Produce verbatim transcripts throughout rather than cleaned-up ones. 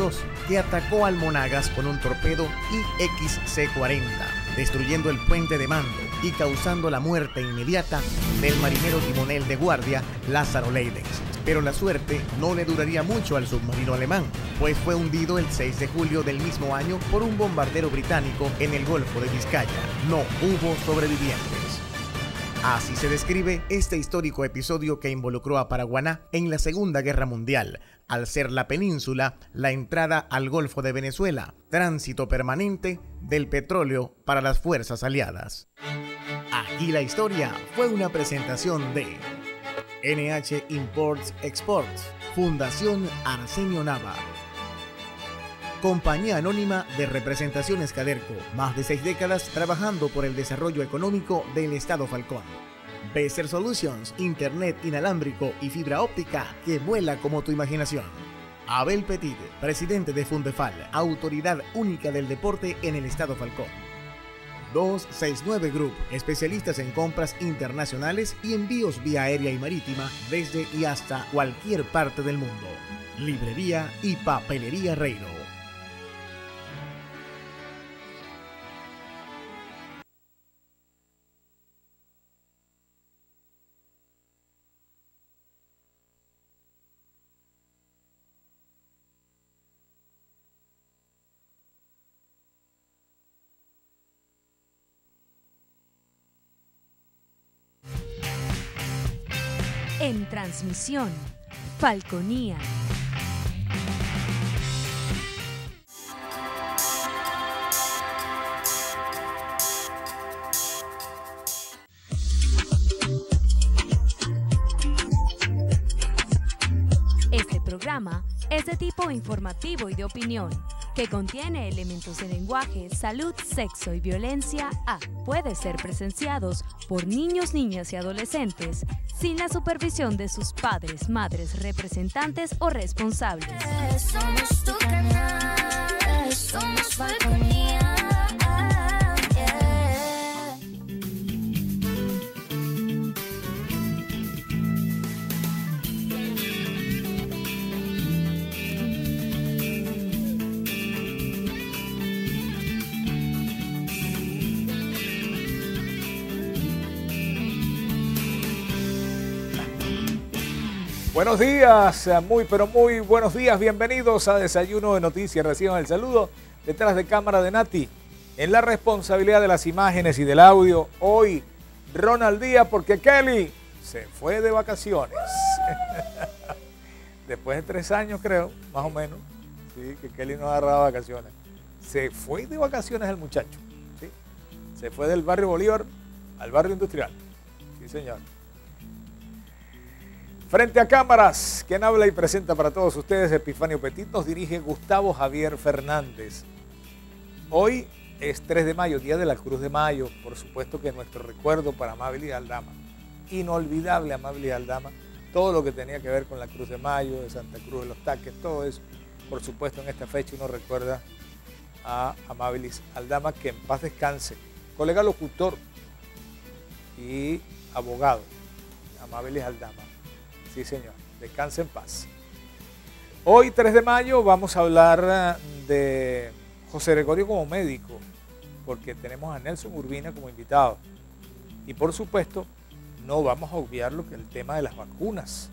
dos, que atacó al Monagas con un torpedo I X C cuarenta, destruyendo el puente de mando y causando la muerte inmediata del marinero timonel de guardia Lázaro Leidens. Pero la suerte no le duraría mucho al submarino alemán, pues fue hundido el seis de julio del mismo año por un bombardero británico en el Golfo de Vizcaya. No hubo sobrevivientes. Así se describe este histórico episodio que involucró a Paraguaná en la Segunda Guerra Mundial, al ser la península la entrada al Golfo de Venezuela, tránsito permanente del petróleo para las fuerzas aliadas. Aquí la historia fue una presentación de N H Imports Exports, Fundación Arsenio Nava, Compañía Anónima de Representaciones Caderco, más de seis décadas trabajando por el desarrollo económico del Estado Falcón. Beser Solutions, internet inalámbrico y fibra óptica que vuela como tu imaginación. Abel Petit, presidente de Fundefal, autoridad única del deporte en el Estado Falcón. doscientos sesenta y nueve Group, especialistas en compras internacionales y envíos vía aérea y marítima desde y hasta cualquier parte del mundo. Librería y Papelería Reino. En transmisión, Falconía. Este programa es de tipo informativo y de opinión, que contiene elementos de lenguaje, salud, sexo y violencia A. Puede ser presenciados por niños, niñas y adolescentes sin la supervisión de sus padres, madres, representantes o responsables. Somos tu canal, somos Falconía. Buenos días, muy pero muy buenos días, bienvenidos a Desayuno de Noticias. Reciban el saludo detrás de cámara de Nati. En la responsabilidad de las imágenes y del audio, hoy Ronald Díaz, porque Kelly se fue de vacaciones. Después de tres años creo, más o menos, sí, que Kelly no agarraba vacaciones. Se fue de vacaciones el muchacho, ¿sí? Se fue del barrio Bolívar al barrio industrial. Sí, señor. Frente a cámaras, quien habla y presenta para todos ustedes, Epifanio Petit, nos dirige Gustavo Javier Fernández. Hoy es tres de mayo, Día de la Cruz de Mayo, por supuesto que nuestro recuerdo para Amabilis Aldama, inolvidable Amabilis Aldama, todo lo que tenía que ver con la Cruz de Mayo, de Santa Cruz de los Taques, todo eso, por supuesto en esta fecha uno recuerda a Amabilis Aldama, que en paz descanse, colega locutor y abogado, Amabilis Aldama. Sí, señor. Descanse en paz. Hoy, tres de mayo, vamos a hablar de José Gregorio como médico, porque tenemos a Nelson Urbina como invitado. Y, por supuesto, no vamos a obviar lo que es el tema de las vacunas.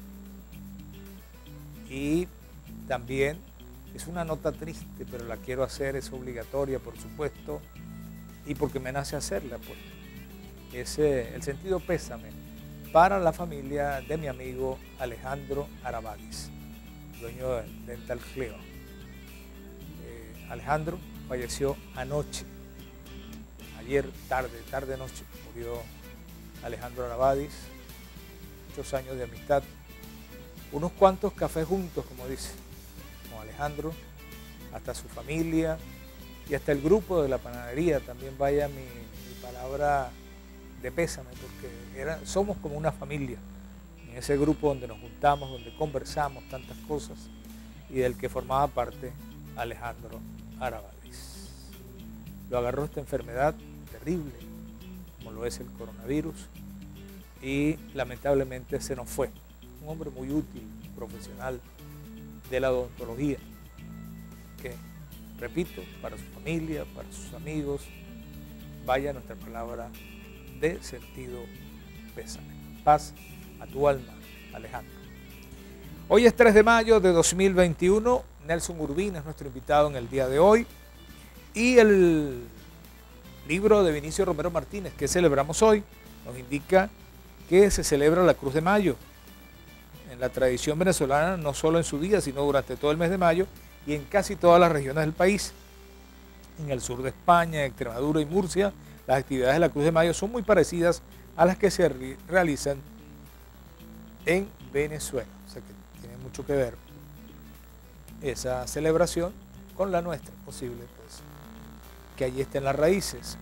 Y también es una nota triste, pero la quiero hacer, es obligatoria, por supuesto, y porque me nace hacerla, pues. Es eh, el sentido pésame para la familia de mi amigo Alejandro Arabadis, dueño de Dental Cleo. Eh, Alejandro falleció anoche, ayer tarde, tarde noche, murió Alejandro Arabadis, muchos años de amistad, unos cuantos cafés juntos, como dice, con Alejandro, hasta su familia y hasta el grupo de la panadería, también vaya mi, mi palabra de pésame, porque era, somos como una familia, en ese grupo donde nos juntamos, donde conversamos tantas cosas, y del que formaba parte Alejandro Arabadis. Lo agarró esta enfermedad terrible, como lo es el coronavirus, y lamentablemente se nos fue. Un hombre muy útil, profesional de la odontología, que, repito, para su familia, para sus amigos, vaya nuestra palabra de sentido pésame. Paz a tu alma, Alejandro. Hoy es tres de mayo de dos mil veintiuno. Nelson Urbina es nuestro invitado en el día de hoy. Y el libro de Vinicio Romero Martínez que celebramos hoy nos indica que se celebra la Cruz de Mayo en la tradición venezolana, no solo en su día, sino durante todo el mes de mayo y en casi todas las regiones del país. En el sur de España, en Extremadura y Murcia, las actividades de la Cruz de Mayo son muy parecidas a las que se re realizan en Venezuela. O sea que tiene mucho que ver esa celebración con la nuestra. Es posible pues, que allí estén las raíces.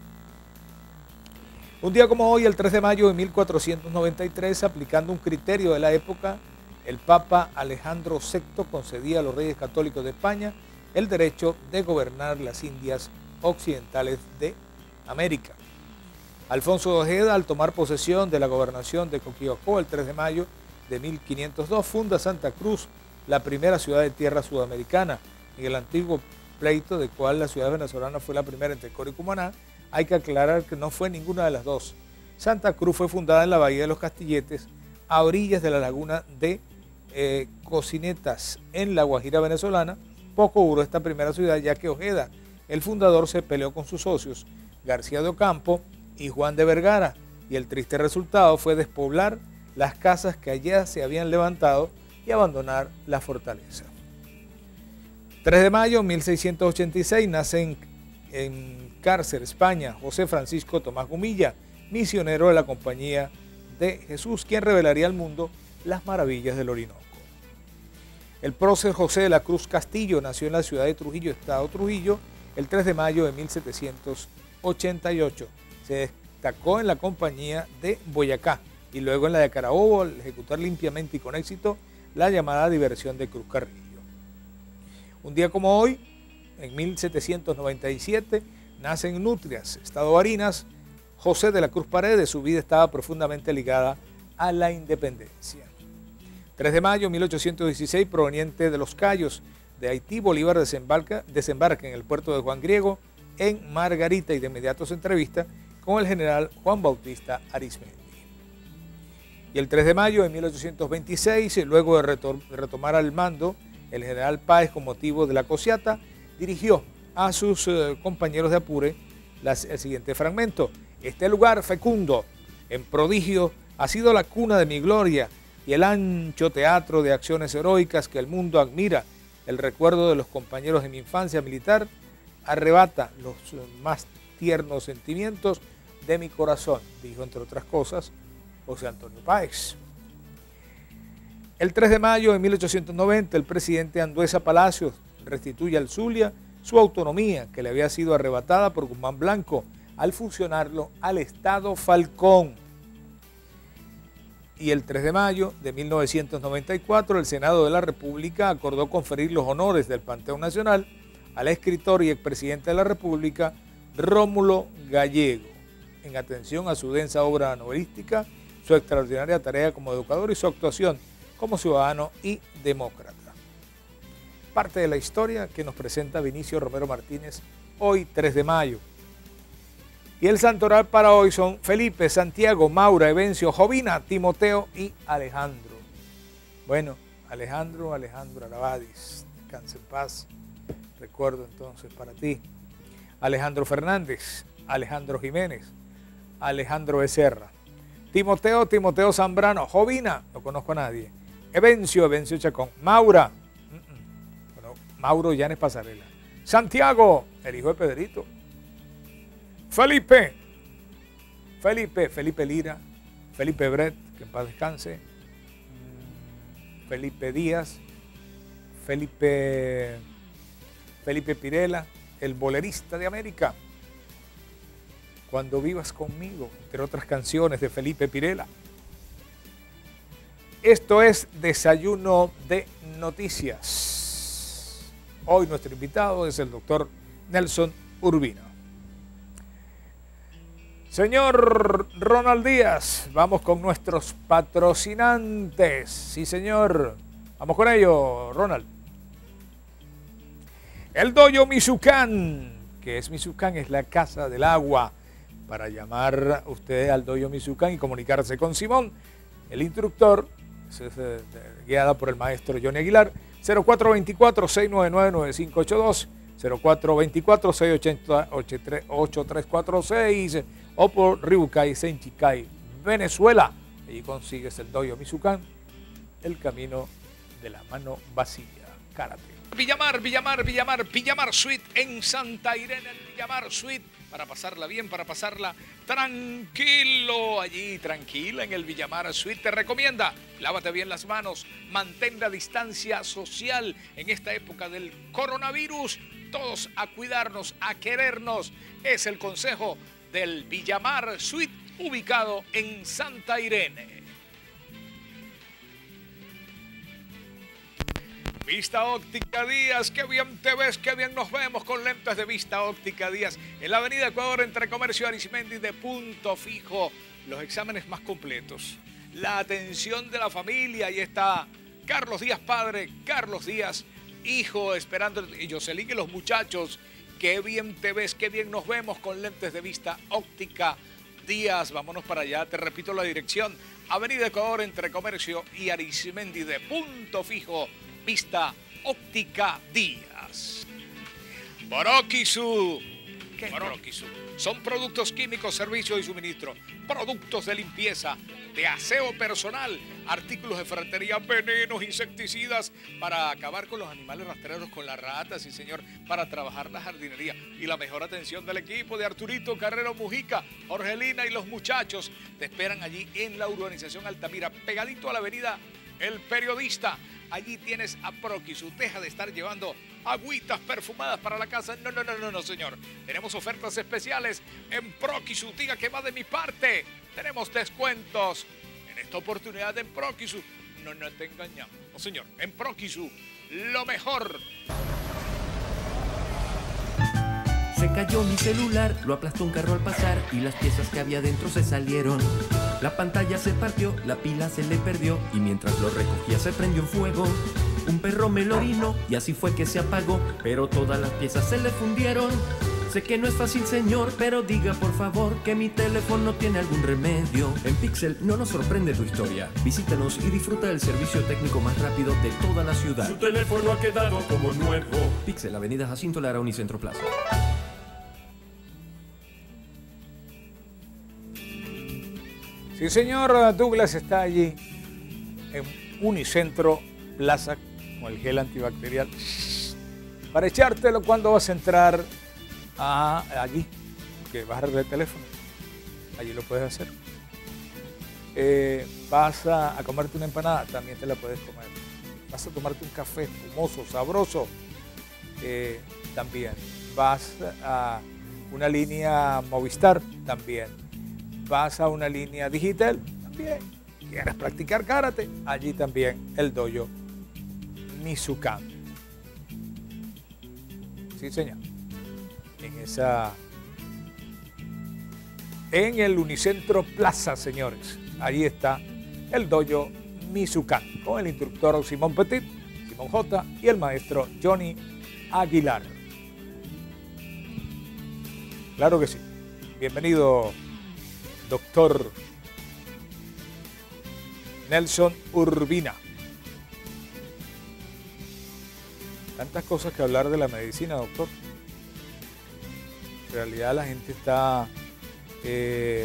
Un día como hoy, el tres de mayo de mil cuatrocientos noventa y tres, aplicando un criterio de la época, el Papa Alejandro sexto concedía a los reyes católicos de España el derecho de gobernar las Indias occidentales de América. Alfonso de Ojeda, al tomar posesión de la gobernación de Coquiacó el tres de mayo de mil quinientos dos, funda Santa Cruz, la primera ciudad de tierra sudamericana. En el antiguo pleito de cual la ciudad venezolana fue la primera entre Coro y Cumaná, hay que aclarar que no fue ninguna de las dos. Santa Cruz fue fundada en la Bahía de los Castilletes, a orillas de la laguna de eh, Cocinetas, en la Guajira venezolana. Poco duró esta primera ciudad, ya que Ojeda, el fundador, se peleó con sus socios García de Ocampo y Juan de Vergara, y el triste resultado fue despoblar las casas que allá se habían levantado y abandonar la fortaleza. tres de mayo de mil seiscientos ochenta y seis nace en, en Cárcer, España, José Francisco Tomás Gumilla, misionero de la Compañía de Jesús, quien revelaría al mundo las maravillas del Orinoco. El prócer José de la Cruz Castillo nació en la ciudad de Trujillo, Estado Trujillo, el tres de mayo de mil setecientos ochenta y ocho. Se destacó en la Compañía de Boyacá y luego en la de Carabobo al ejecutar limpiamente y con éxito la llamada diversión de Cruz Carrillo. Un día como hoy, en mil setecientos noventa y siete, nace en Nutrias, Estado Barinas, José de la Cruz Paredes. Su vida estaba profundamente ligada a la independencia. tres de mayo de mil ochocientos dieciséis, proveniente de Los Cayos de Haití, Bolívar desembarca, desembarca en el puerto de Juan Griego, en Margarita, y de inmediato se entrevista con el general Juan Bautista Arizmendi. Y el tres de mayo de mil ochocientos veintiséis, luego de retomar al mando el general Páez con motivo de la Cociata, dirigió a sus eh, compañeros de Apure las, el siguiente fragmento. Este lugar fecundo en prodigio ha sido la cuna de mi gloria y el ancho teatro de acciones heroicas que el mundo admira. El recuerdo de los compañeros de mi infancia militar arrebata los más tiernos sentimientos de mi corazón, dijo entre otras cosas José Antonio Páez. El tres de mayo de mil ochocientos noventa, el presidente Andueza Palacios restituye al Zulia su autonomía que le había sido arrebatada por Guzmán Blanco al fusionarlo al Estado Falcón. Y el tres de mayo de mil novecientos noventa y cuatro, el Senado de la República acordó conferir los honores del Panteón Nacional al escritor y expresidente de la República, Rómulo Gallego, en atención a su densa obra novelística, su extraordinaria tarea como educador y su actuación como ciudadano y demócrata. Parte de la historia que nos presenta Vinicio Romero Martínez hoy, tres de mayo. Y el santoral para hoy son Felipe, Santiago, Maura, Evencio, Jovina, Timoteo y Alejandro. Bueno, Alejandro, Alejandro Arabadis, descanse en paz. Recuerdo entonces para ti. Alejandro Fernández, Alejandro Jiménez, Alejandro Becerra. Timoteo, Timoteo Zambrano. Jovina, no conozco a nadie. Evencio, Evencio Chacón. Maura, mm -mm. Bueno, Mauro Llanes Pasarela. Santiago, el hijo de Pedrito. Felipe, Felipe, Felipe Lira, Felipe Bret, que en paz descanse, Felipe Díaz, Felipe, Felipe Pirela, el bolerista de América, Cuando vivas conmigo, entre otras canciones de Felipe Pirela. Esto es Desayuno de Noticias. Hoy nuestro invitado es el doctor Nelson Urbina. Señor Ronald Díaz, vamos con nuestros patrocinantes. Sí, señor. Vamos con ello, Ronald. El Dojo Mizukan. ¿Qué es Mizukan? Es la casa del agua. Para llamar ustedes al Dojo Mizukan y comunicarse con Simón, el instructor, es, es, eh, guiada por el maestro Johnny Aguilar, cero cuatro dos cuatro, seis nueve nueve, nueve cinco ocho dos, cero cuatro dos cuatro, seis ocho cero, ocho tres cuatro seis o por Ribucay, Senchicay, Venezuela. Allí consigues el Dojo Mizukan, el camino de la mano vacía. Karate. Villamar, Villamar, Villamar, Villamar Suite en Santa Irene, el Villamar Suite, para pasarla bien, para pasarla tranquilo, allí tranquila en el Villamar Suite. Te recomienda, lávate bien las manos, mantén la distancia social en esta época del coronavirus, todos a cuidarnos, a querernos, es el consejo del Villamar Suite, ubicado en Santa Irene. Vista Óptica Díaz, qué bien te ves, qué bien nos vemos con lentes de Vista Óptica Díaz. En la avenida Ecuador, entre Comercio y Arismendi, de punto fijo, los exámenes más completos. La atención de la familia, ahí está Carlos Díaz padre, Carlos Díaz hijo, esperando, y Jocelyn y los muchachos. Qué bien te ves, qué bien nos vemos con lentes de Vista Óptica Díaz. Vámonos para allá, te repito la dirección. Avenida Ecuador, entre Comercio y Arismendi, de punto fijo, Vista Óptica Díaz. Broquisu. ¿Qué es Broquisu? Son productos químicos, servicios y suministro, productos de limpieza, de aseo personal, artículos de ferretería, venenos, insecticidas, para acabar con los animales rastreros, con las ratas, sí señor, para trabajar la jardinería. Y la mejor atención del equipo de Arturito Carrero Mujica, Jorgelina y los muchachos te esperan allí en la urbanización Altamira, pegadito a la avenida El Periodista. Allí tienes a Proquisu. Deja de estar llevando agüitas perfumadas para la casa. No, no, no, no, no, señor. Tenemos ofertas especiales en Proquisu. Diga que va de mi parte. Tenemos descuentos en esta oportunidad en Proquisu. No, no te engañamos. No, señor. En Proquisu, lo mejor. Se cayó mi celular, lo aplastó un carro al pasar y las piezas que había dentro se salieron. La pantalla se partió, la pila se le perdió y mientras lo recogía se prendió en fuego. Un perro me lo orinó y así fue que se apagó, pero todas las piezas se le fundieron. Sé que no es fácil, señor, pero diga por favor que mi teléfono tiene algún remedio. En Pixel no nos sorprende tu historia. Visítanos y disfruta del servicio técnico más rápido de toda la ciudad. Su teléfono ha quedado como nuevo. Pixel, Avenida Jacinto Lara, Unicentro Plaza. Sí, señor, Douglas está allí en Unicentro Plaza con el gel antibacterial para echártelo cuando vas a entrar a, allí, que vas a arreglar el teléfono. Allí lo puedes hacer. Eh, vas a, a comerte una empanada, también te la puedes comer. Vas a tomarte un café espumoso, sabroso, eh, también. Vas a una línea Movistar, también. Vas a una línea digital, también. ¿Quieres practicar karate? Allí también el Dojo Mizukan. Sí, señor. En esa... En el Unicentro Plaza, señores. Allí está el Dojo Mizukan, con el instructor Simón Petit, Simón J. y el maestro Johnny Aguilar. Claro que sí. Bienvenido, doctor Nelson Urbina. Tantas cosas que hablar de la medicina, doctor. En realidad la gente está eh,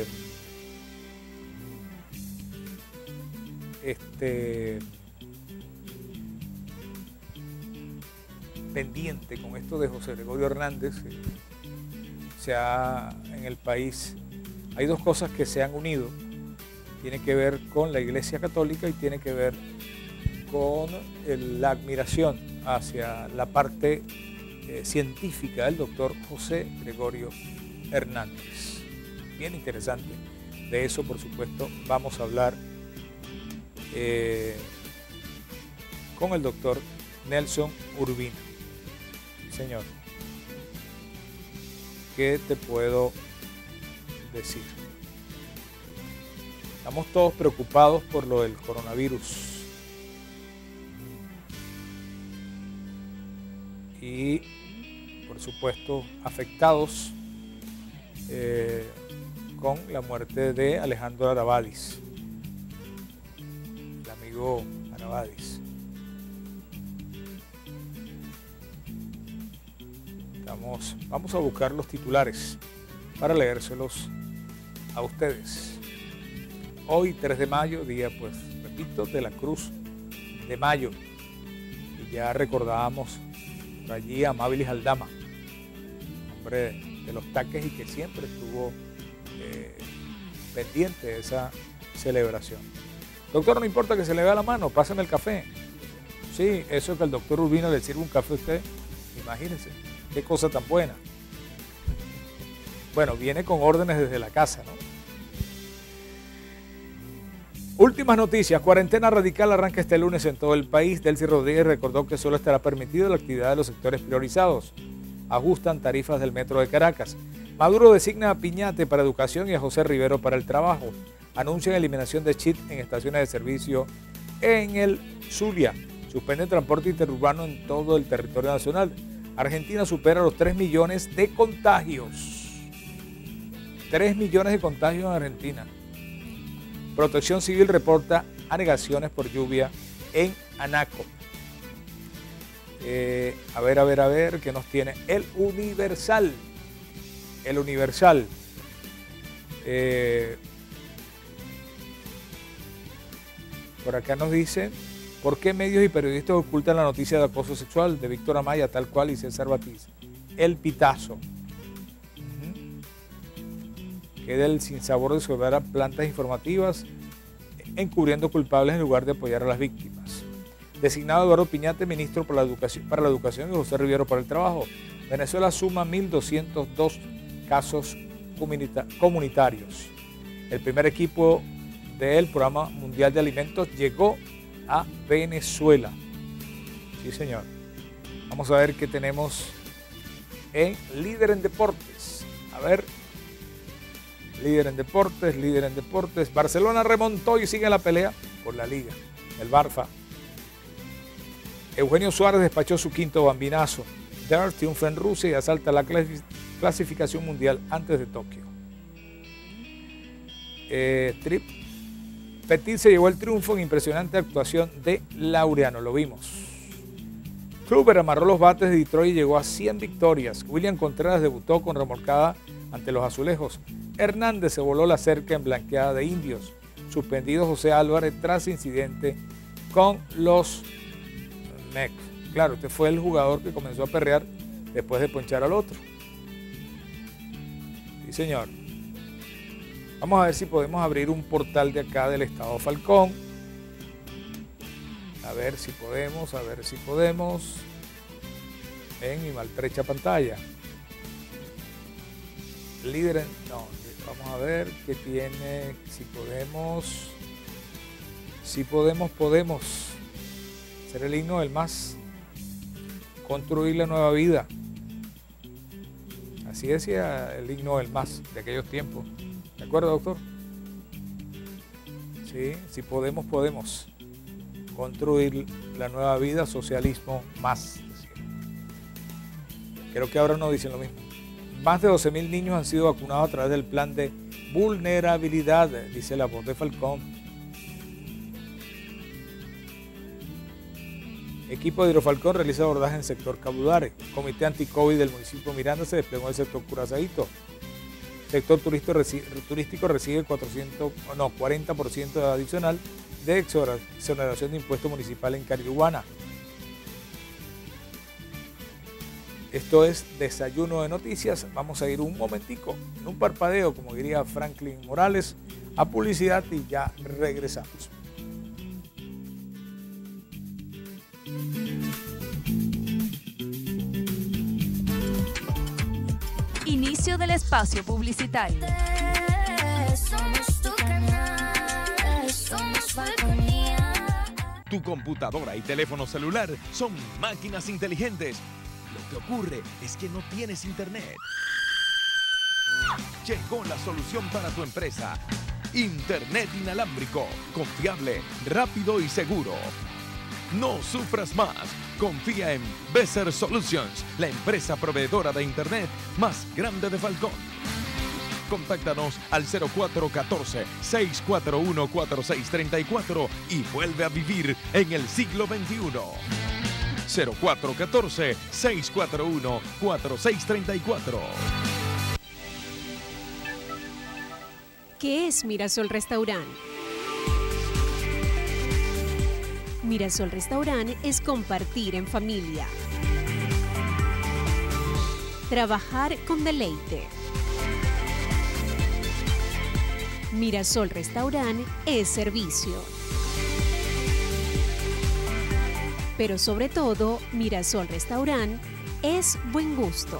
este, pendiente con esto de José Gregorio Hernández. Eh, se ha, en el país hay dos cosas que se han unido. Tiene que ver con la Iglesia Católica y tiene que ver con el, la admiración hacia la parte eh, científica del doctor José Gregorio Hernández. Bien interesante. De eso, por supuesto, vamos a hablar eh, con el doctor Nelson Urbina. Sí, señor. ¿Qué te puedo decir? Estamos todos preocupados por lo del coronavirus. Y por supuesto, afectados eh, con la muerte de Alejandro Aravadis, el amigo Aravadis. Vamos, vamos a buscar los titulares para leérselos a ustedes. Hoy, tres de mayo, día, pues, repito, de la Cruz de Mayo. Y ya recordábamos por allí a Amabilis Aldama, hombre de los taques y que siempre estuvo eh, pendiente de esa celebración. Doctor, no importa que se le vea la mano, pásame el café. Sí, eso que el doctor Urbina le sirve un café a usted, imagínense, qué cosa tan buena. Bueno, viene con órdenes desde la casa, ¿no? Últimas noticias. Cuarentena radical arranca este lunes en todo el país. Delcy Rodríguez recordó que solo estará permitida la actividad de los sectores priorizados. Ajustan tarifas del metro de Caracas. Maduro designa a Piñate para educación y a José Rivero para el trabajo. Anuncian eliminación de chip en estaciones de servicio en el Zulia. Suspenden transporte interurbano en todo el territorio nacional. Argentina supera los tres millones de contagios. tres millones de contagios en Argentina. Protección Civil reporta anegaciones por lluvia en Anaco. Eh, a ver, a ver, a ver, ¿qué nos tiene? El Universal. El Universal. Eh, por acá nos dicen, ¿por qué medios y periodistas ocultan la noticia de acoso sexual de Víctor Amaya, tal cual y César Batiz? El pitazo. Queda el sinsabor de sobrar plantas informativas encubriendo culpables en lugar de apoyar a las víctimas. Designado Eduardo Piñate, ministro para la educación, para la educación y José Rivero para el trabajo. Venezuela suma mil doscientos dos casos comunitarios. El primer equipo del Programa Mundial de Alimentos llegó a Venezuela. Sí, señor. Vamos a ver qué tenemos en Líder en Deportes. A ver. Líder en deportes, líder en deportes. Barcelona remontó y sigue la pelea por la Liga, el Barça. Eugenio Suárez despachó su quinto bambinazo. Dart triunfa en Rusia y asalta la clasificación mundial antes de Tokio. Eh, Trip. Petit se llevó el triunfo en impresionante actuación de Laureano, lo vimos. Kluber amarró los bates de Detroit y llegó a cien victorias. William Contreras debutó con remolcada ante los azulejos. Hernández se voló la cerca en blanqueada de Indios. Suspendido José Álvarez tras incidente con los Mex. Claro, este fue el jugador que comenzó a perrear después de ponchar al otro. Sí, señor. Vamos a ver si podemos abrir un portal de acá del Estado Falcón. A ver si podemos, a ver si podemos. En mi maltrecha pantalla. Líder en... No, vamos a ver qué tiene, si podemos, si podemos, podemos ser el himno del MAS, construir la nueva vida. Así decía el himno del MAS de aquellos tiempos. ¿De acuerdo, doctor? Sí, si podemos, podemos construir la nueva vida, socialismo más. Creo que ahora no dicen lo mismo. Más de doce mil niños han sido vacunados a través del plan de vulnerabilidad, dice la voz de Falcón. Equipo de Hidrofalcón realiza abordaje en sector Cabudare. Comité anti-COVID del municipio Miranda se desplegó en el sector Curazaíto. Sector turístico recibe cuatrocientos, no, cuarenta por ciento adicional de exoneración de impuesto municipal en Carihuana. Esto es Desayuno de Noticias. Vamos a ir un momentico, en un parpadeo, como diría Franklin Morales, a publicidad y ya regresamos. Inicio del espacio publicitario. Somos tu canal, somos Falconía. Tu computadora y teléfono celular son máquinas inteligentes. Lo que ocurre es que no tienes internet. Llegó la solución para tu empresa. Internet inalámbrico, confiable, rápido y seguro. No sufras más. Confía en Besser Solutions, la empresa proveedora de Internet más grande de Falcón. Contáctanos al cero cuatro uno cuatro, seis cuatro uno, cuatro seis tres cuatro y vuelve a vivir en el siglo veintiuno. cero cuatro uno cuatro, seis cuatro uno, cuatro seis tres cuatro. ¿Qué es Mirasol Restaurant? Mirasol Restaurant es compartir en familia. Trabajar con deleite. Mirasol Restaurant es servicio. Pero sobre todo, Mirasol Restaurant es buen gusto.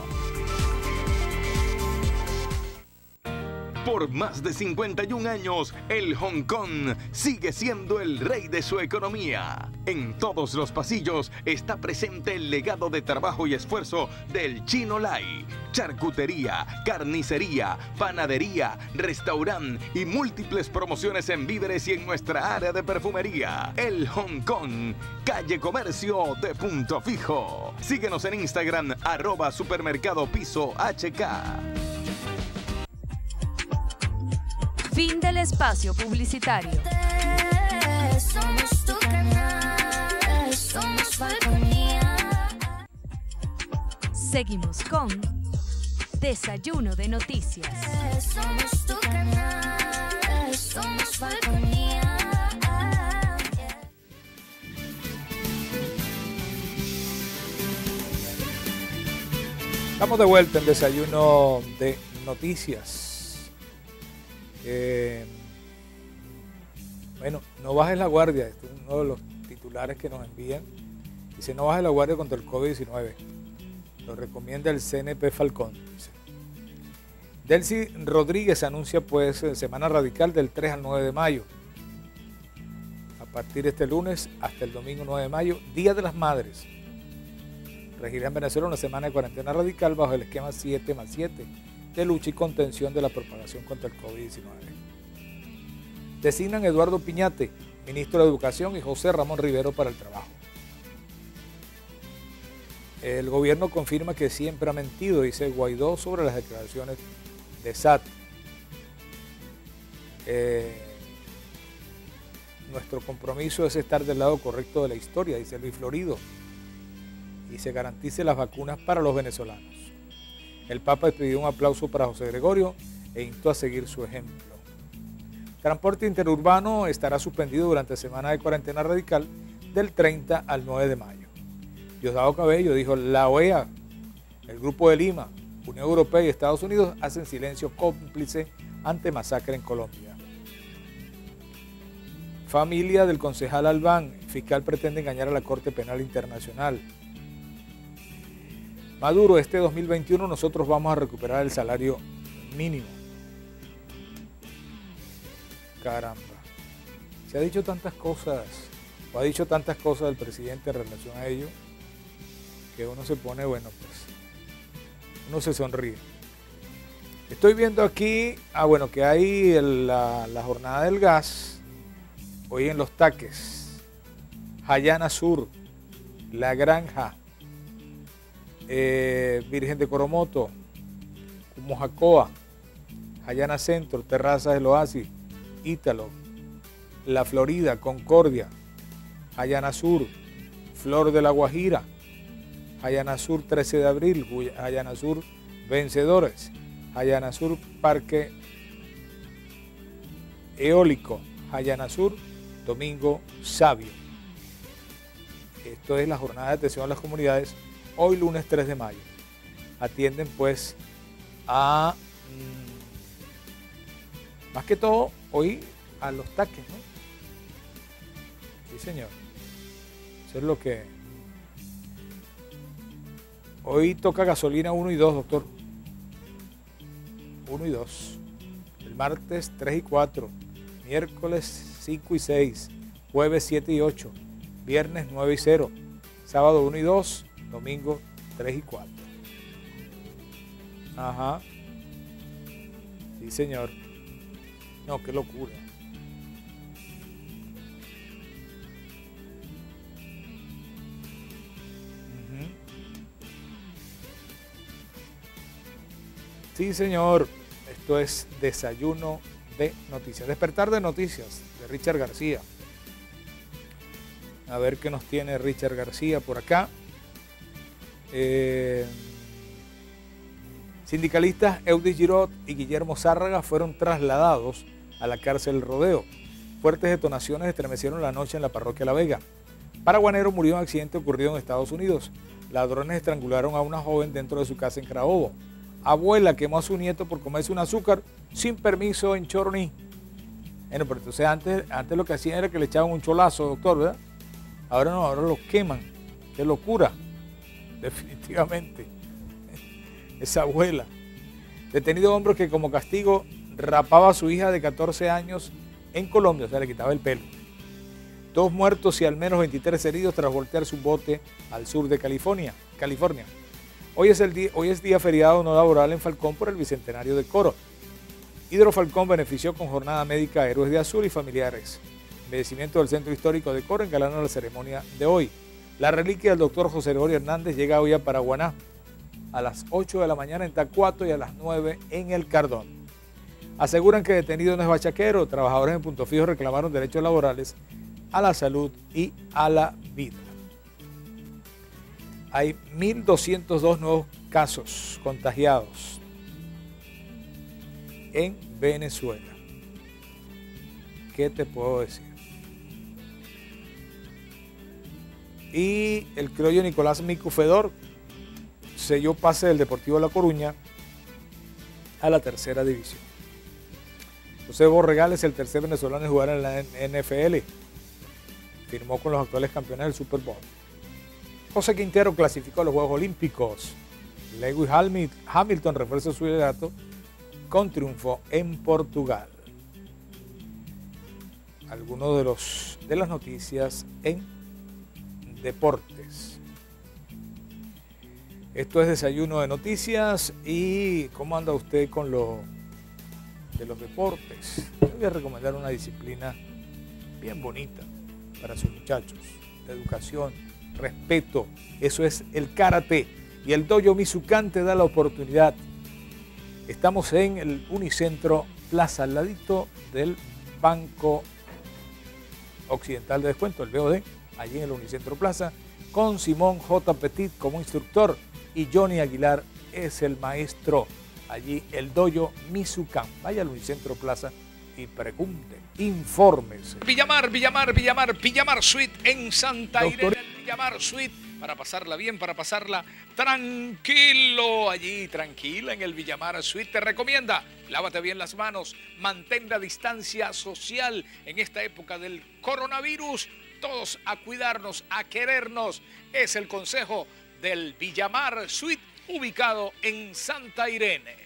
Por más de cincuenta y un años, el Hong Kong sigue siendo el rey de su economía. En todos los pasillos está presente el legado de trabajo y esfuerzo del Chino Lai. Charcutería, carnicería, panadería, restaurante y múltiples promociones en víveres y en nuestra área de perfumería. El Hong Kong, calle Comercio de Punto Fijo. Síguenos en Instagram, arroba supermercado piso H K. Fin del espacio publicitario. Somos tu canal, somos Falconía. Seguimos con Desayuno de Noticias. Somos tu canal, somos Falconía. Estamos de vuelta en Desayuno de Noticias. Eh, bueno, no bajes la guardia. Este es uno de los titulares que nos envían. Dice, no bajes la guardia contra el COVID diecinueve. Lo recomienda el C N P Falcón. Dice. Delcy Rodríguez anuncia pues Semana Radical del tres al nueve de mayo. A partir de este lunes hasta el domingo nueve de mayo, Día de las Madres. Regirá en Venezuela una semana de cuarentena radical bajo el esquema siete más siete. De lucha y contención de la propagación contra el COVID diecinueve. Designan Eduardo Piñate, ministro de Educación, y José Ramón Rivero para el Trabajo. El gobierno confirma que siempre ha mentido, dice Guaidó, sobre las declaraciones de S A T. Eh, nuestro compromiso es estar del lado correcto de la historia, dice Luis Florido, y se garantice las vacunas para los venezolanos. El Papa pidió un aplauso para José Gregorio e instó a seguir su ejemplo. Transporte interurbano estará suspendido durante semana de cuarentena radical del treinta al nueve de mayo. Diosdado Cabello dijo, la O E A, el Grupo de Lima, Unión Europea y Estados Unidos hacen silencio cómplice ante masacre en Colombia. Familia del concejal Albán, fiscal pretende engañar a la Corte Penal Internacional. Maduro, este dos mil veintiuno nosotros vamos a recuperar el salario mínimo. Caramba. Se ha dicho tantas cosas, o ha dicho tantas cosas el presidente en relación a ello, que uno se pone, bueno, pues, uno se sonríe. Estoy viendo aquí, ah, bueno, que hay el, la, la jornada del gas, hoy en Los Taques, Jayana Sur, La Granja, Eh, Virgen de Coromoto, Mojacoa, Jayana Centro, Terrazas del Oasis, Ítalo, La Florida, Concordia, Jayana Sur, Flor de la Guajira, Jayana Sur trece de abril, Jayana Sur Vencedores, Jayana Sur Parque Eólico, Jayana Sur Domingo Sabio. Esto es la jornada de atención a las comunidades. Hoy lunes tres de mayo. Atienden pues a, mmm, más que todo, hoy a Los Taques, ¿no? Sí, señor. Eso es lo que... Hoy toca gasolina uno y dos, doctor. uno y dos. El martes tres y cuatro. Miércoles cinco y seis. Jueves siete y ocho. Viernes nueve y cero. Sábado uno y dos. Domingo tres y cuatro. Ajá. Sí, señor. No, qué locura. Sí, señor. Esto es Desayuno de Noticias. Despertar de Noticias, de Richard García. A ver qué nos tiene Richard García por acá. Eh, sindicalistas Eudis Girot y Guillermo Zárraga fueron trasladados a la cárcel Rodeo. Fuertes detonaciones estremecieron la noche en la parroquia La Vega. Paraguanero murió en un accidente ocurrido en Estados Unidos. Ladrones estrangularon a una joven dentro de su casa en Carabobo. Abuela quemó a su nieto por comerse un azúcar sin permiso en Choroní. Bueno, pero entonces antes, antes lo que hacían era que le echaban un cholazo, doctor, ¿verdad? Ahora no, ahora los queman. Qué locura. Definitivamente. Esa abuela. Detenido hombre que como castigo rapaba a su hija de catorce años en Colombia, o sea, le quitaba el pelo. Dos muertos y al menos veintitrés heridos tras voltear su bote al sur de California. California. Hoy es, el día, hoy es día feriado no laboral en Falcón por el bicentenario de Coro. Hidro Falcón benefició con jornada médica a héroes de Azul y familiares. Embellecimiento del centro histórico de Coro engalana la ceremonia de hoy. La reliquia del doctor José Gregorio Hernández llega hoy a Paraguaná a las ocho de la mañana en Tacuato y a las nueve en El Cardón. Aseguran que detenido no es bachaquero. Trabajadores en Punto Fijo reclamaron derechos laborales a la salud y a la vida. Hay mil doscientos dos nuevos casos contagiados en Venezuela. ¿Qué te puedo decir? Y el criollo Nicolás Mico Fedor selló pase del Deportivo La Coruña a la tercera división. José Borregal es el tercer venezolano en jugar en la N F L. Firmó con los actuales campeones del Super Bowl. José Quintero clasificó a los Juegos Olímpicos. Lewis Hamilton refuerza su liderato con triunfo en Portugal. Algunos de los de las noticias en deportes. Esto es Desayuno de Noticias. ¿Y cómo anda usted con lo de los deportes? Yo voy a recomendar una disciplina bien bonita para sus muchachos, de educación, respeto. Eso es el karate, y el dojo Mizukan te da la oportunidad. Estamos en el Unicentro Plaza, al ladito del Banco Occidental de Descuento, el B O D, allí en el Unicentro Plaza, con Simón J. Petit como instructor y Johnny Aguilar es el maestro. Allí el dojo Mizukan. Vaya al Unicentro Plaza y pregunte, infórmese. Villamar, Villamar, Villamar, Villamar Suite en Santa Irene, Villamar Suite, para pasarla bien, para pasarla tranquilo, allí tranquila en el Villamar Suite. Te recomienda, lávate bien las manos, mantén la distancia social en esta época del coronavirus, todos a cuidarnos, a querernos, es el consejo del Villamar Suite, ubicado en Santa Irene.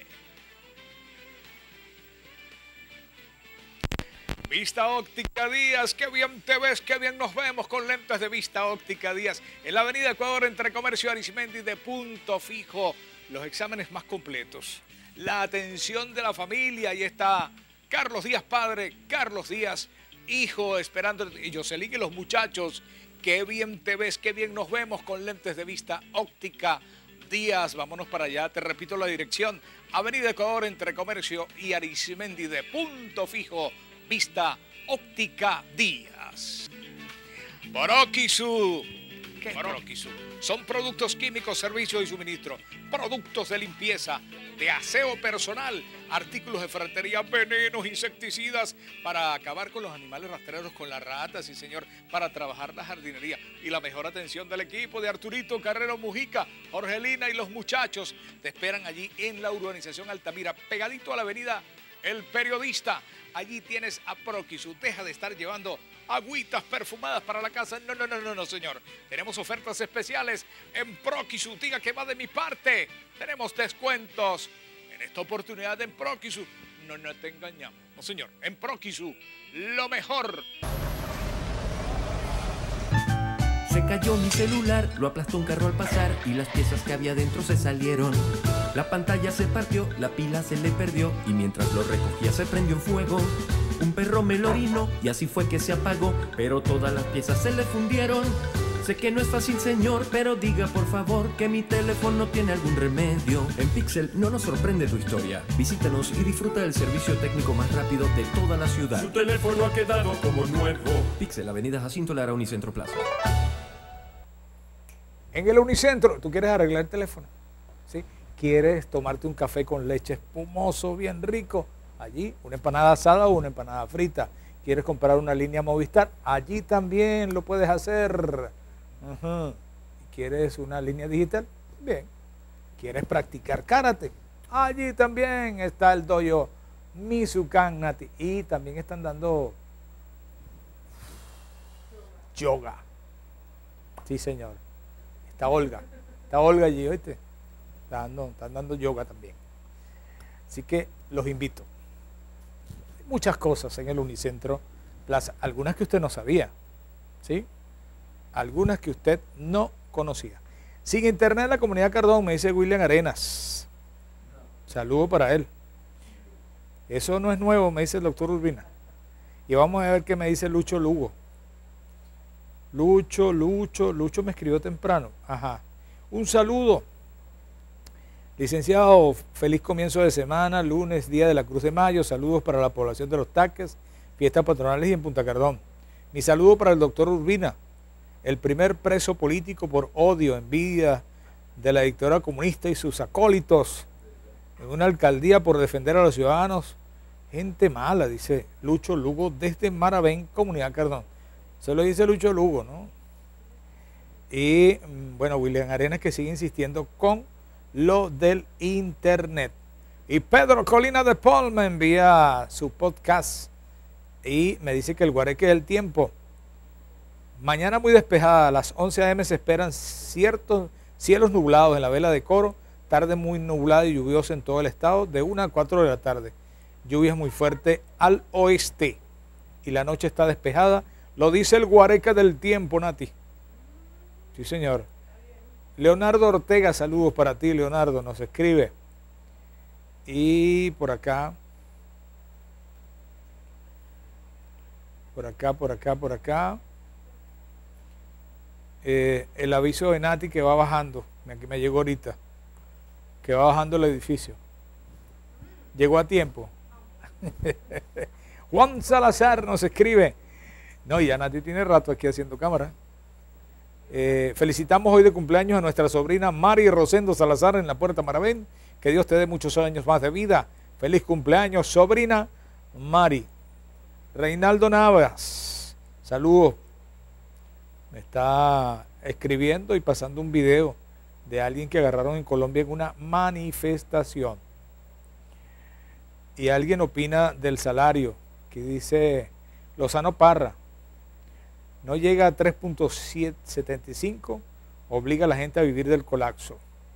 Vista Óptica Díaz, qué bien te ves, qué bien nos vemos con lentes de Vista Óptica Díaz. En la avenida Ecuador, entre Comercio Arismendi de Punto Fijo, los exámenes más completos. La atención de la familia, ahí está Carlos Díaz padre, Carlos Díaz hijo, esperando, y Jocelyn y los muchachos. Qué bien te ves, qué bien nos vemos con lentes de Vista Óptica Díaz. Vámonos para allá, te repito la dirección. Avenida Ecuador, entre Comercio y Arismendi de Punto Fijo. Vista Óptica Díaz. Proquisu. ¿Qué es Proquisu? Son productos químicos, servicios y suministro, productos de limpieza, de aseo personal, artículos de ferretería, venenos, insecticidas, para acabar con los animales rastreros, con las ratas, sí señor, para trabajar la jardinería. Y la mejor atención del equipo de Arturito Carrero Mujica, Jorgelina y los muchachos te esperan allí en la urbanización Altamira, pegadito a la avenida El Periodista. Allí tienes a Proquisu. Deja de estar llevando agüitas perfumadas para la casa. No, no, no, no, no, señor. Tenemos ofertas especiales en Proquisu. Diga que va de mi parte. Tenemos descuentos. En esta oportunidad en Proquisu. No, no te engañamos. No, señor. En Proquisu, lo mejor. Se cayó mi celular, lo aplastó un carro al pasar y las piezas que había dentro se salieron. La pantalla se partió, la pila se le perdió y mientras lo recogía se prendió en fuego. Un perro me lo orinó y así fue que se apagó, pero todas las piezas se le fundieron. Sé que no es fácil, señor, pero diga por favor que mi teléfono tiene algún remedio. En Pixel no nos sorprende tu historia. Visítanos y disfruta del servicio técnico más rápido de toda la ciudad. Su teléfono ha quedado como nuevo. Pixel, Avenida Jacinto Lara, Unicentro Plaza. En el Unicentro, ¿tú quieres arreglar el teléfono? ¿Sí? ¿Quieres tomarte un café con leche espumoso, bien rico? Allí, una empanada asada o una empanada frita. ¿Quieres comprar una línea Movistar? Allí también lo puedes hacer. Uh-huh. ¿Quieres una línea digital? Bien. ¿Quieres practicar karate? Allí también está el dojo Mizukan Nati. Y también están dando yoga. Sí, señor. Está Olga. Está Olga allí, ¿oíste? Están dando, están dando yoga también. Así que los invito. Hay muchas cosas en el Unicentro Plaza. Algunas que usted no sabía. ¿Sí? Algunas que usted no conocía. Sin internet en la comunidad Cardón, me dice William Arenas. Saludo para él. Eso no es nuevo, me dice el doctor Urbina. Y vamos a ver qué me dice Lucho Lugo. Lucho, Lucho, Lucho me escribió temprano. Ajá. Un saludo. Licenciado, feliz comienzo de semana, lunes, día de la Cruz de Mayo. Saludos para la población de Los Taques, fiestas patronales y en Punta Cardón. Mi saludo para el doctor Urbina, el primer preso político por odio, envidia de la dictadura comunista y sus acólitos en una alcaldía por defender a los ciudadanos. Gente mala, dice Lucho Lugo desde Maravén, Comunidad Cardón. Se lo dice Lucho Lugo, ¿no? Y bueno, William Arenas que sigue insistiendo con lo del internet. Y Pedro Colina de Paul me envía su podcast y me dice que el Guareque del tiempo. Mañana muy despejada, a las once a eme se esperan ciertos cielos nublados en la vela de Coro, tarde muy nublada y lluviosa en todo el estado, de una a cuatro de la tarde. Lluvias muy fuerte al oeste y la noche está despejada. Lo dice el Guareca del tiempo, Nati. Sí, señor. Leonardo Ortega, saludos para ti, Leonardo, nos escribe. Y por acá, por acá, por acá, por acá. Eh, el aviso de Nati que va bajando, que me llegó ahorita, que va bajando el edificio. Llegó a tiempo. Juan Salazar nos escribe. No, ya Nati tiene rato aquí haciendo cámara. Eh, felicitamos hoy de cumpleaños a nuestra sobrina Mari Rosendo Salazar en la Puerta Maravén. Que Dios te dé muchos años más de vida. Feliz cumpleaños, sobrina Mari. Reinaldo Navas, saludos. Me está escribiendo y pasando un video de alguien que agarraron en Colombia en una manifestación. Y alguien opina del salario, que dice Lozano Parra. No llega a tres punto setenta y cinco, obliga a la gente a vivir del colapso.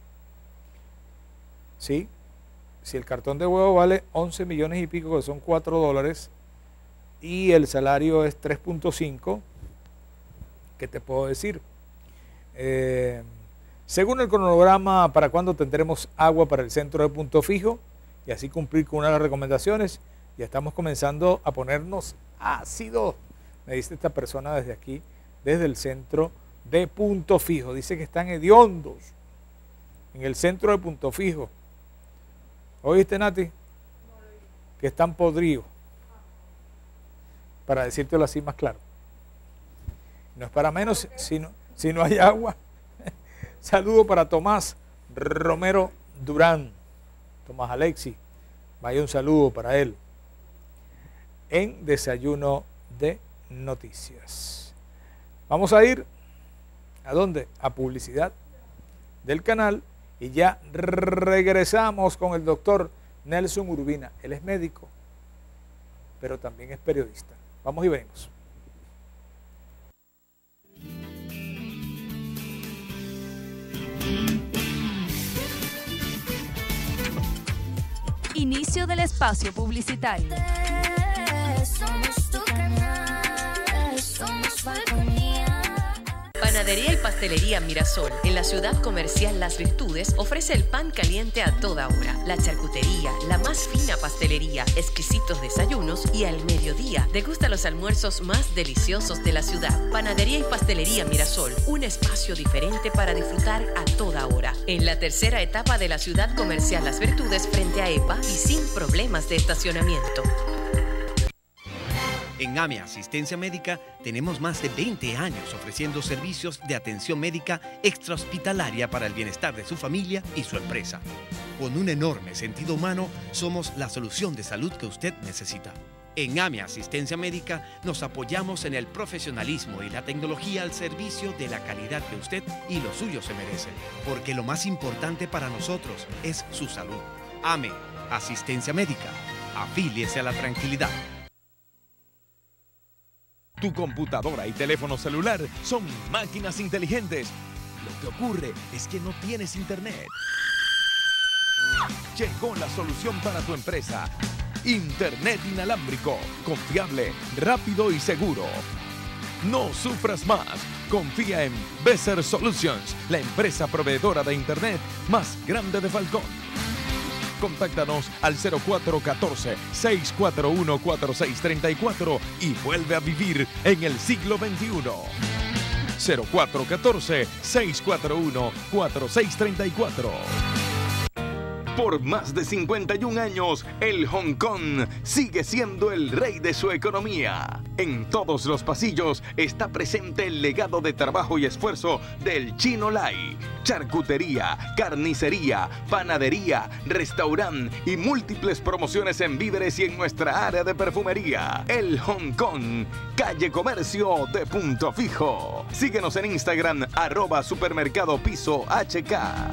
¿Sí? Si el cartón de huevo vale once millones y pico, que son cuatro dólares, y el salario es tres punto cinco, ¿qué te puedo decir? Eh, según el cronograma, ¿para cuándo tendremos agua para el centro de Punto Fijo? Y así cumplir con una de las recomendaciones. Ya estamos comenzando a ponernos ácidos, me dice esta persona desde aquí, desde el centro de Punto Fijo. Dice que están hediondos en el centro de Punto Fijo. ¿Oíste, Nati? Que están podridos. Para decírtelo así más claro. No es para menos si no, si no hay agua. Saludo para Tomás Romero Durán. Tomás Alexi. Vaya un saludo para él. En Desayuno de Noticias. Vamos a ir, ¿a dónde? A publicidad del canal y ya regresamos con el doctor Nelson Urbina. Él es médico, pero también es periodista. Vamos y venimos. Inicio del espacio publicitario. Somos tu canal, somos Falconía. Panadería y Pastelería Mirasol, en la ciudad comercial Las Virtudes, ofrece el pan caliente a toda hora, la charcutería, la más fina pastelería, exquisitos desayunos y al mediodía degusta los almuerzos más deliciosos de la ciudad. Panadería y Pastelería Mirasol, un espacio diferente para disfrutar a toda hora. En la tercera etapa de la ciudad comercial Las Virtudes, frente a EPA y sin problemas de estacionamiento. En A M E Asistencia Médica tenemos más de veinte años ofreciendo servicios de atención médica extrahospitalaria para el bienestar de su familia y su empresa. Con un enorme sentido humano, somos la solución de salud que usted necesita. En A M E Asistencia Médica nos apoyamos en el profesionalismo y la tecnología al servicio de la calidad que usted y los suyos se merecen. Porque lo más importante para nosotros es su salud. A M E Asistencia Médica. Afíliese a la tranquilidad. Tu computadora y teléfono celular son máquinas inteligentes. Lo que ocurre es que no tienes internet. Llegó la solución para tu empresa. Internet inalámbrico, confiable, rápido y seguro. No sufras más. Confía en Besser Solutions, la empresa proveedora de internet más grande de Falcón. Contáctanos al cero cuatro uno cuatro, seis cuatro uno, cuatro seis tres cuatro y vuelve a vivir en el siglo veintiuno. cero cuatro uno cuatro, seis cuatro uno, cuatro seis tres cuatro. Por más de cincuenta y un años, el Hong Kong sigue siendo el rey de su economía. En todos los pasillos está presente el legado de trabajo y esfuerzo del Chino Lai. Charcutería, carnicería, panadería, restaurante y múltiples promociones en víveres y en nuestra área de perfumería. El Hong Kong, calle Comercio de Punto Fijo. Síguenos en Instagram, arroba supermercado piso H K.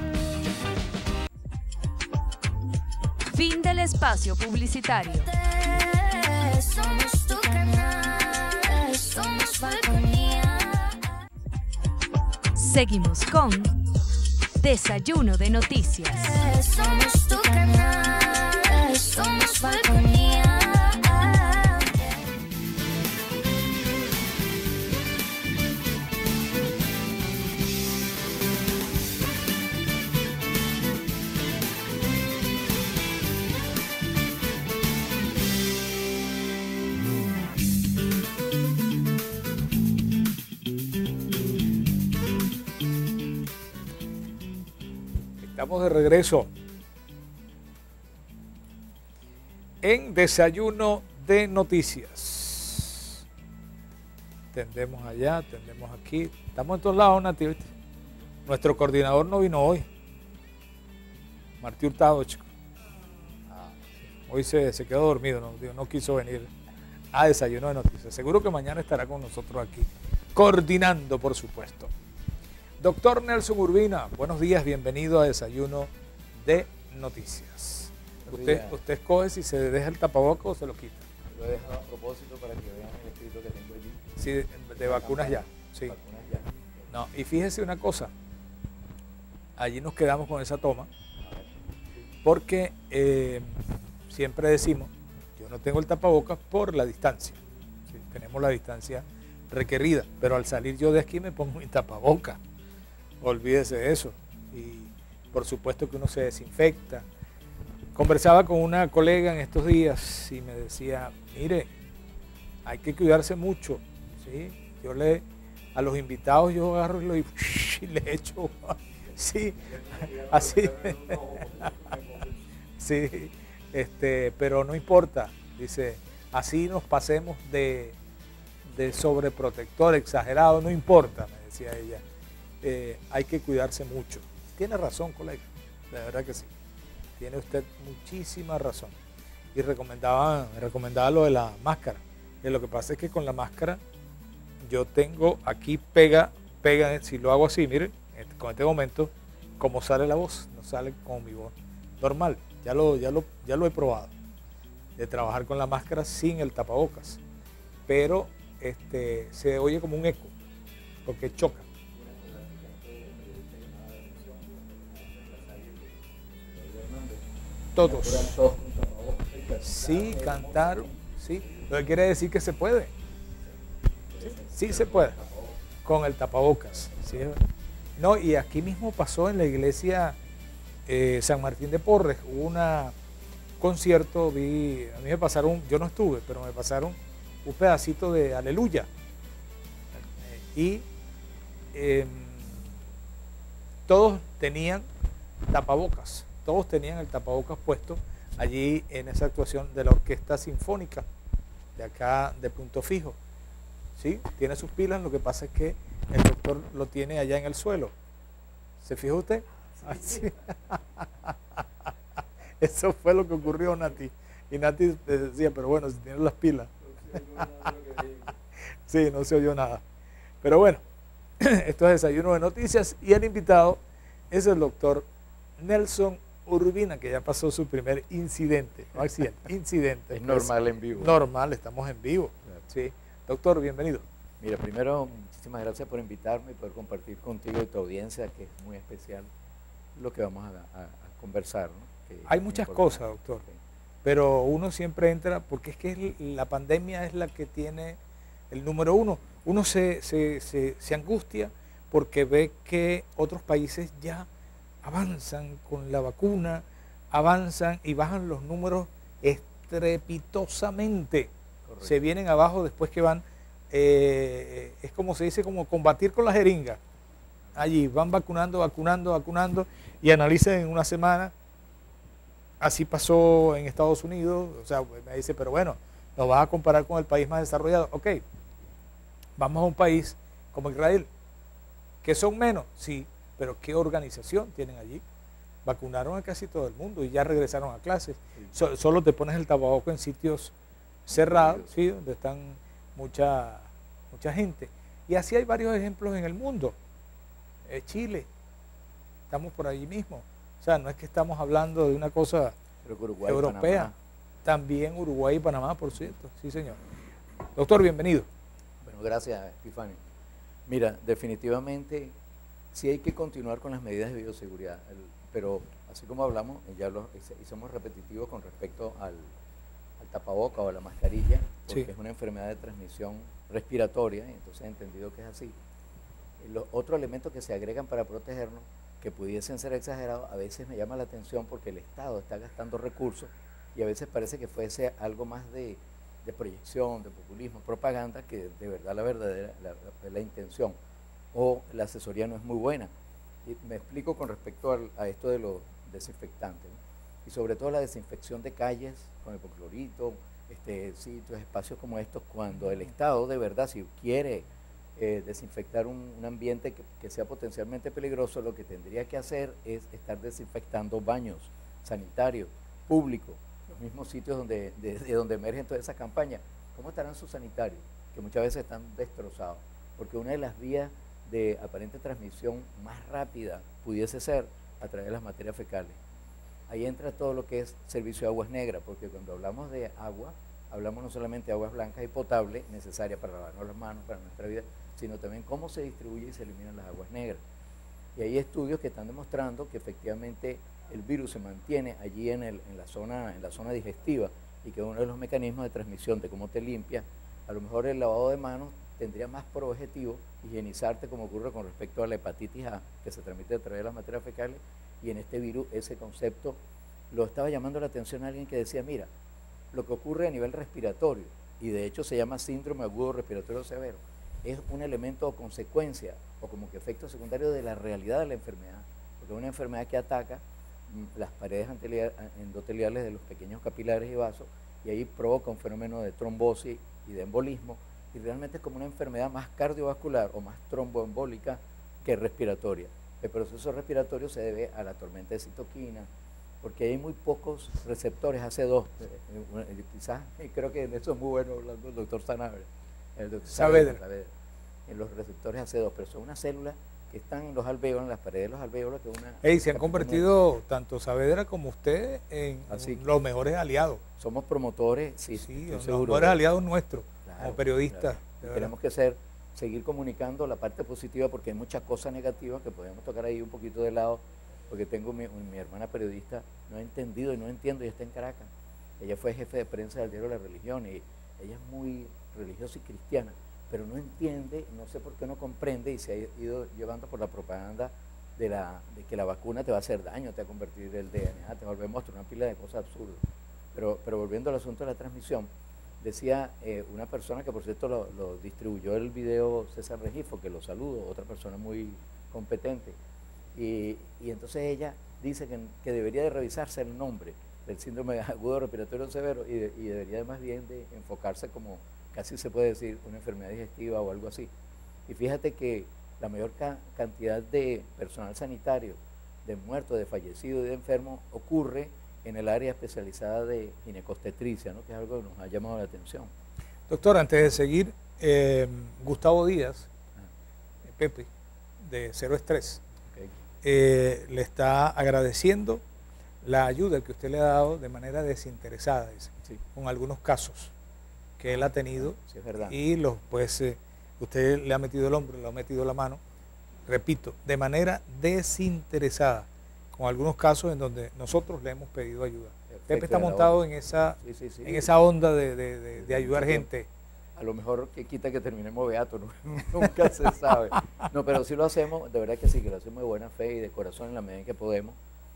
Fin del espacio publicitario. Somos tu canal, somos Falconía. Seguimos con Desayuno de Noticias. Somos tu canal, somos Falconía. Estamos de regreso en Desayuno de Noticias. Tendemos allá, tendemos aquí. Estamos en todos lados, Nati, ¿viste? Nuestro coordinador no vino hoy. Martí Hurtado, chico. Hoy se, se quedó dormido, no, no quiso venir a Desayuno de Noticias. Seguro que mañana estará con nosotros aquí, coordinando, por supuesto. Doctor Nelson Urbina, buenos días, bienvenido a Desayuno de Noticias. Usted, usted escoge si se deja el tapaboca o se lo quita. Lo he dejado a propósito para que vean el escrito que tengo allí. Sí, de, de vacunas ya. Sí. Vacunas ya. No, y fíjese una cosa, allí nos quedamos con esa toma, porque eh, siempre decimos, yo no tengo el tapabocas por la distancia, ¿sí? Tenemos la distancia requerida, pero al salir yo de aquí me pongo mi tapabocas. Olvídese de eso. Y por supuesto que uno se desinfecta. Conversaba con una colega en estos días y me decía, mire, hay que cuidarse mucho, ¿sí? Yo le, a los invitados yo agarro y, lo, y le echo, sí, así, sí, este, pero no importa, dice, así nos pasemos de, de sobreprotector exagerado, no importa, me decía ella. Eh, hay que cuidarse mucho. Tiene razón, colega, de verdad que sí. Tiene usted muchísima razón. Y recomendaba, recomendaba lo de la máscara. Y lo que pasa es que con la máscara yo tengo aquí pega, pega, si lo hago así, miren, con este momento, como sale la voz, no sale como mi voz normal. Ya lo, ya lo, ya lo he probado, de trabajar con la máscara sin el tapabocas. Pero este, se oye como un eco, porque choca. Todos. Sí, cantaron, sí. Lo que quiere decir que se puede. Sí, sí se puede. con el tapabocas. ¿Sí? No, y aquí mismo pasó en la iglesia eh, San Martín de Porres, hubo un concierto, vi, a mí me pasaron, yo no estuve, pero me pasaron un pedacito de Aleluya. Y eh, todos tenían tapabocas, todos tenían el tapabocas puesto allí en esa actuación de la Orquesta Sinfónica de acá de Punto Fijo. ¿Sí? Tiene sus pilas, lo que pasa es que el doctor lo tiene allá en el suelo. ¿Se fijó usted? Sí. Sí. Eso fue lo que ocurrió, Nati. Y Nati decía, pero bueno, si tiene las pilas. Sí, no se oyó nada. Pero bueno, esto es Desayuno de Noticias y el invitado es el doctor Nelson Urbina, que ya pasó su primer incidente, no accidente, incidente. Es normal en vivo. Normal, estamos en vivo. Sí. Doctor, bienvenido. Mira, primero, muchísimas gracias por invitarme y poder compartir contigo y tu audiencia, que es muy especial, lo que vamos a, a, a conversar, ¿no? Que hay muchas cosas, doctor, sí. Pero uno siempre entra, porque es que la pandemia es la que tiene el número uno. Uno se, se, se, se angustia porque ve que otros países ya avanzan con la vacuna, avanzan y bajan los números estrepitosamente. Correcto. Se vienen abajo después que van, eh, es como se dice, como combatir con la jeringa. Allí van vacunando, vacunando, vacunando y analizan en una semana. Así pasó en Estados Unidos, o sea, me dice, pero bueno, nos vas a comparar con el país más desarrollado. Ok, vamos a un país como Israel, que son menos, sí, pero ¿qué organización tienen allí? Vacunaron a casi todo el mundo y ya regresaron a clases. Sí. So, solo te pones el tapaboco en sitios cerrados, ¿sí? Donde están mucha, mucha gente. Y así hay varios ejemplos en el mundo. Eh, Chile, estamos por allí mismo. O sea, no es que estamos hablando de una cosa Uruguay, europea. Panamá. También Uruguay y Panamá, por cierto. Sí, señor. Doctor, bienvenido. Bueno, gracias, Epifanio. Mira, definitivamente sí hay que continuar con las medidas de bioseguridad, el, pero así como hablamos, ya lo, y somos repetitivos con respecto al, al tapaboca o a la mascarilla, porque sí. Es una enfermedad de transmisión respiratoria, y entonces he entendido que es así. Los otros elementos que se agregan para protegernos, que pudiesen ser exagerados, a veces me llama la atención porque el Estado está gastando recursos y a veces parece que fuese algo más de, de proyección, de populismo, propaganda, que de verdad la verdadera, la, la, la intención o la asesoría no es muy buena. Y me explico con respecto al, a esto de los desinfectantes, ¿no? Y sobre todo la desinfección de calles con hipoclorito, este, sitios, espacios como estos, cuando el Estado de verdad, si quiere Eh, desinfectar un, un ambiente que, que sea potencialmente peligroso, lo que tendría que hacer es estar desinfectando baños sanitarios, públicos, los mismos sitios donde, de, de donde emergen toda esa campaña. ¿Cómo estarán sus sanitarios? Que muchas veces están destrozados, porque una de las vías de aparente transmisión más rápida pudiese ser a través de las materias fecales. Ahí entra todo lo que es servicio de aguas negras, porque cuando hablamos de agua, hablamos no solamente de aguas blancas y potables, necesarias para lavarnos las manos, para nuestra vida, sino también cómo se distribuye y se eliminan las aguas negras. Y hay estudios que están demostrando que efectivamente el virus se mantiene allí en, el, en, la zona, en la zona digestiva y que uno de los mecanismos de transmisión de cómo te limpias, a lo mejor el lavado de manos tendría más por objetivo higienizarte, como ocurre con respecto a la hepatitis A, que se transmite a través de las materias fecales, y en este virus ese concepto lo estaba llamando la atención a alguien que decía, mira, lo que ocurre a nivel respiratorio, y de hecho se llama síndrome agudo respiratorio severo, es un elemento o consecuencia o como que efecto secundario de la realidad de la enfermedad, porque es una enfermedad que ataca las paredes endoteliales de los pequeños capilares y vasos y ahí provoca un fenómeno de trombosis y de embolismo, y realmente es como una enfermedad más cardiovascular o más tromboembólica que respiratoria. El proceso respiratorio se debe a la tormenta de citoquinas, porque hay muy pocos receptores A C E dos, quizás, creo que en eso es muy bueno hablando el doctor Sanabria, el doctor Saavedra, en los receptores A C E dos, pero son unas células que están en los alvéolos, en las paredes de los alvéolos. Que una, Ey, se han convertido tanto Saavedra como usted en Así, los mejores aliados. Somos promotores, sí, sí los mejores aliados nuestros, claro, como periodistas. Claro. Tenemos que ser, seguir comunicando la parte positiva, porque hay muchas cosas negativas que podemos tocar ahí un poquito de lado, porque tengo mi, mi hermana periodista, no ha entendido y no entiendo, y está en Caracas. Ella fue jefe de prensa del diario La Religión y ella es muy religiosa y cristiana, pero no entiende, no sé por qué no comprende y se ha ido llevando por la propaganda de, la, de que la vacuna te va a hacer daño, te va a convertir el D N A, te va a volver monstruo, una pila de cosas absurdas. Pero, pero volviendo al asunto de la transmisión, decía eh, una persona que por cierto lo, lo distribuyó el video César Regifo, que lo saludo, otra persona muy competente, y, y entonces ella dice que, que debería de revisarse el nombre del síndrome agudo respiratorio severo y, de, y debería más bien de enfocarse como, casi se puede decir, una enfermedad digestiva o algo así. Y fíjate que la mayor ca cantidad de personal sanitario, de muertos, de fallecidos y de enfermos, ocurre en el área especializada de ginecobstetricia, ¿no? Que es algo que nos ha llamado la atención. Doctor, antes de seguir, eh, Gustavo Díaz, ah. Pepe, de Cero Estrés, okay. eh, le está agradeciendo la ayuda que usted le ha dado de manera desinteresada, dice, sí. con algunos casos que él ha tenido, sí, es verdad. Y los, pues, eh, usted le ha metido el hombro, le ha metido la mano, repito, de manera desinteresada, con algunos casos en donde nosotros le hemos pedido ayuda. Perfecto, Pepe está montado en esa, sí, sí, sí. en esa onda de, de, de, de ayudar gente. A lo mejor que quita que terminemos beatos, ¿no? Nunca se sabe. No, pero sí lo hacemos, de verdad que sí, que lo hacemos de buena fe y de corazón en la medida en que podemos,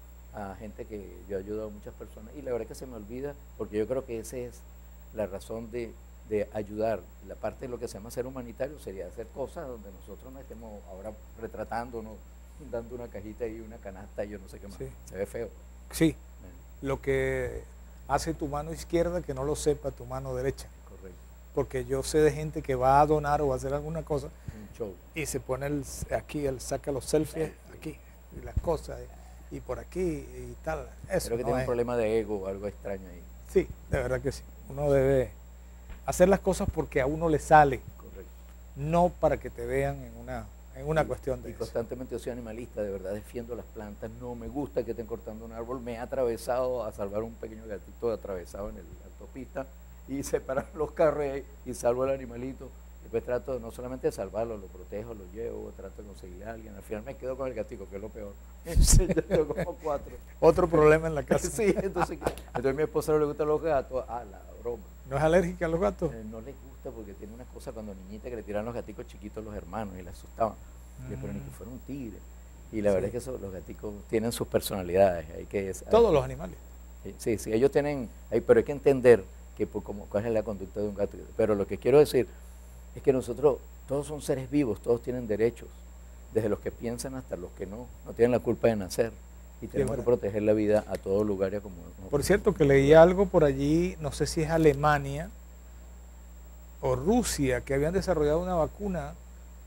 a gente que yo he ayudado a muchas personas, y la verdad que se me olvida, porque yo creo que esa es la razón de, de ayudar. La parte de lo que se llama ser humanitario sería hacer cosas donde nosotros no estemos ahora retratándonos, dando una cajita y una canasta y yo no sé qué más. Sí. Se ve feo. Sí, bueno. Lo que hace tu mano izquierda que no lo sepa tu mano derecha. Correcto. Porque yo sé de gente que va a donar o a hacer alguna cosa un show. Y se pone el, aquí, él saca los selfies aquí, y las cosas, y, y por aquí y tal. Eso creo que no tiene es. un problema de ego o algo extraño ahí. Sí, de verdad que sí. Uno debe hacer las cosas porque a uno le sale. Correcto. No para que te vean en una, en una y, cuestión de y eso. Constantemente yo soy animalista, de verdad defiendo las plantas, no me gusta que estén cortando un árbol, me he atravesado a salvar un pequeño gatito atravesado en la autopista y separar los carros y, y salvo al animalito. Después trato no solamente de salvarlo, lo protejo, lo llevo, trato de conseguirle a alguien. Al final me quedo con el gatico, que es lo peor. Sí, yo tengo como cuatro. Otro problema en la casa. Sí, entonces, entonces a mi esposa no le gustan los gatos. Ah, la broma. ¿No es alérgica a los gatos? Eh, no le gusta porque tiene una cosa cuando niñita que le tiran los gaticos chiquitos los hermanos y le asustaban. Mm. Y después ni que fuera un tigre. Y la sí. verdad es que eso, los gaticos tienen sus personalidades. Hay que, Todos hay, los animales. Sí, sí, ellos tienen, hay, pero hay que entender que por como, cuál es la conducta de un gato. Pero lo que quiero decir es que nosotros, todos son seres vivos, todos tienen derechos, desde los que piensan hasta los que no, no tienen la culpa de nacer. Y tenemos que proteger la vida a todo lugar y a como... como por cierto, que leí algo por allí, no sé si es Alemania o Rusia, que habían desarrollado una vacuna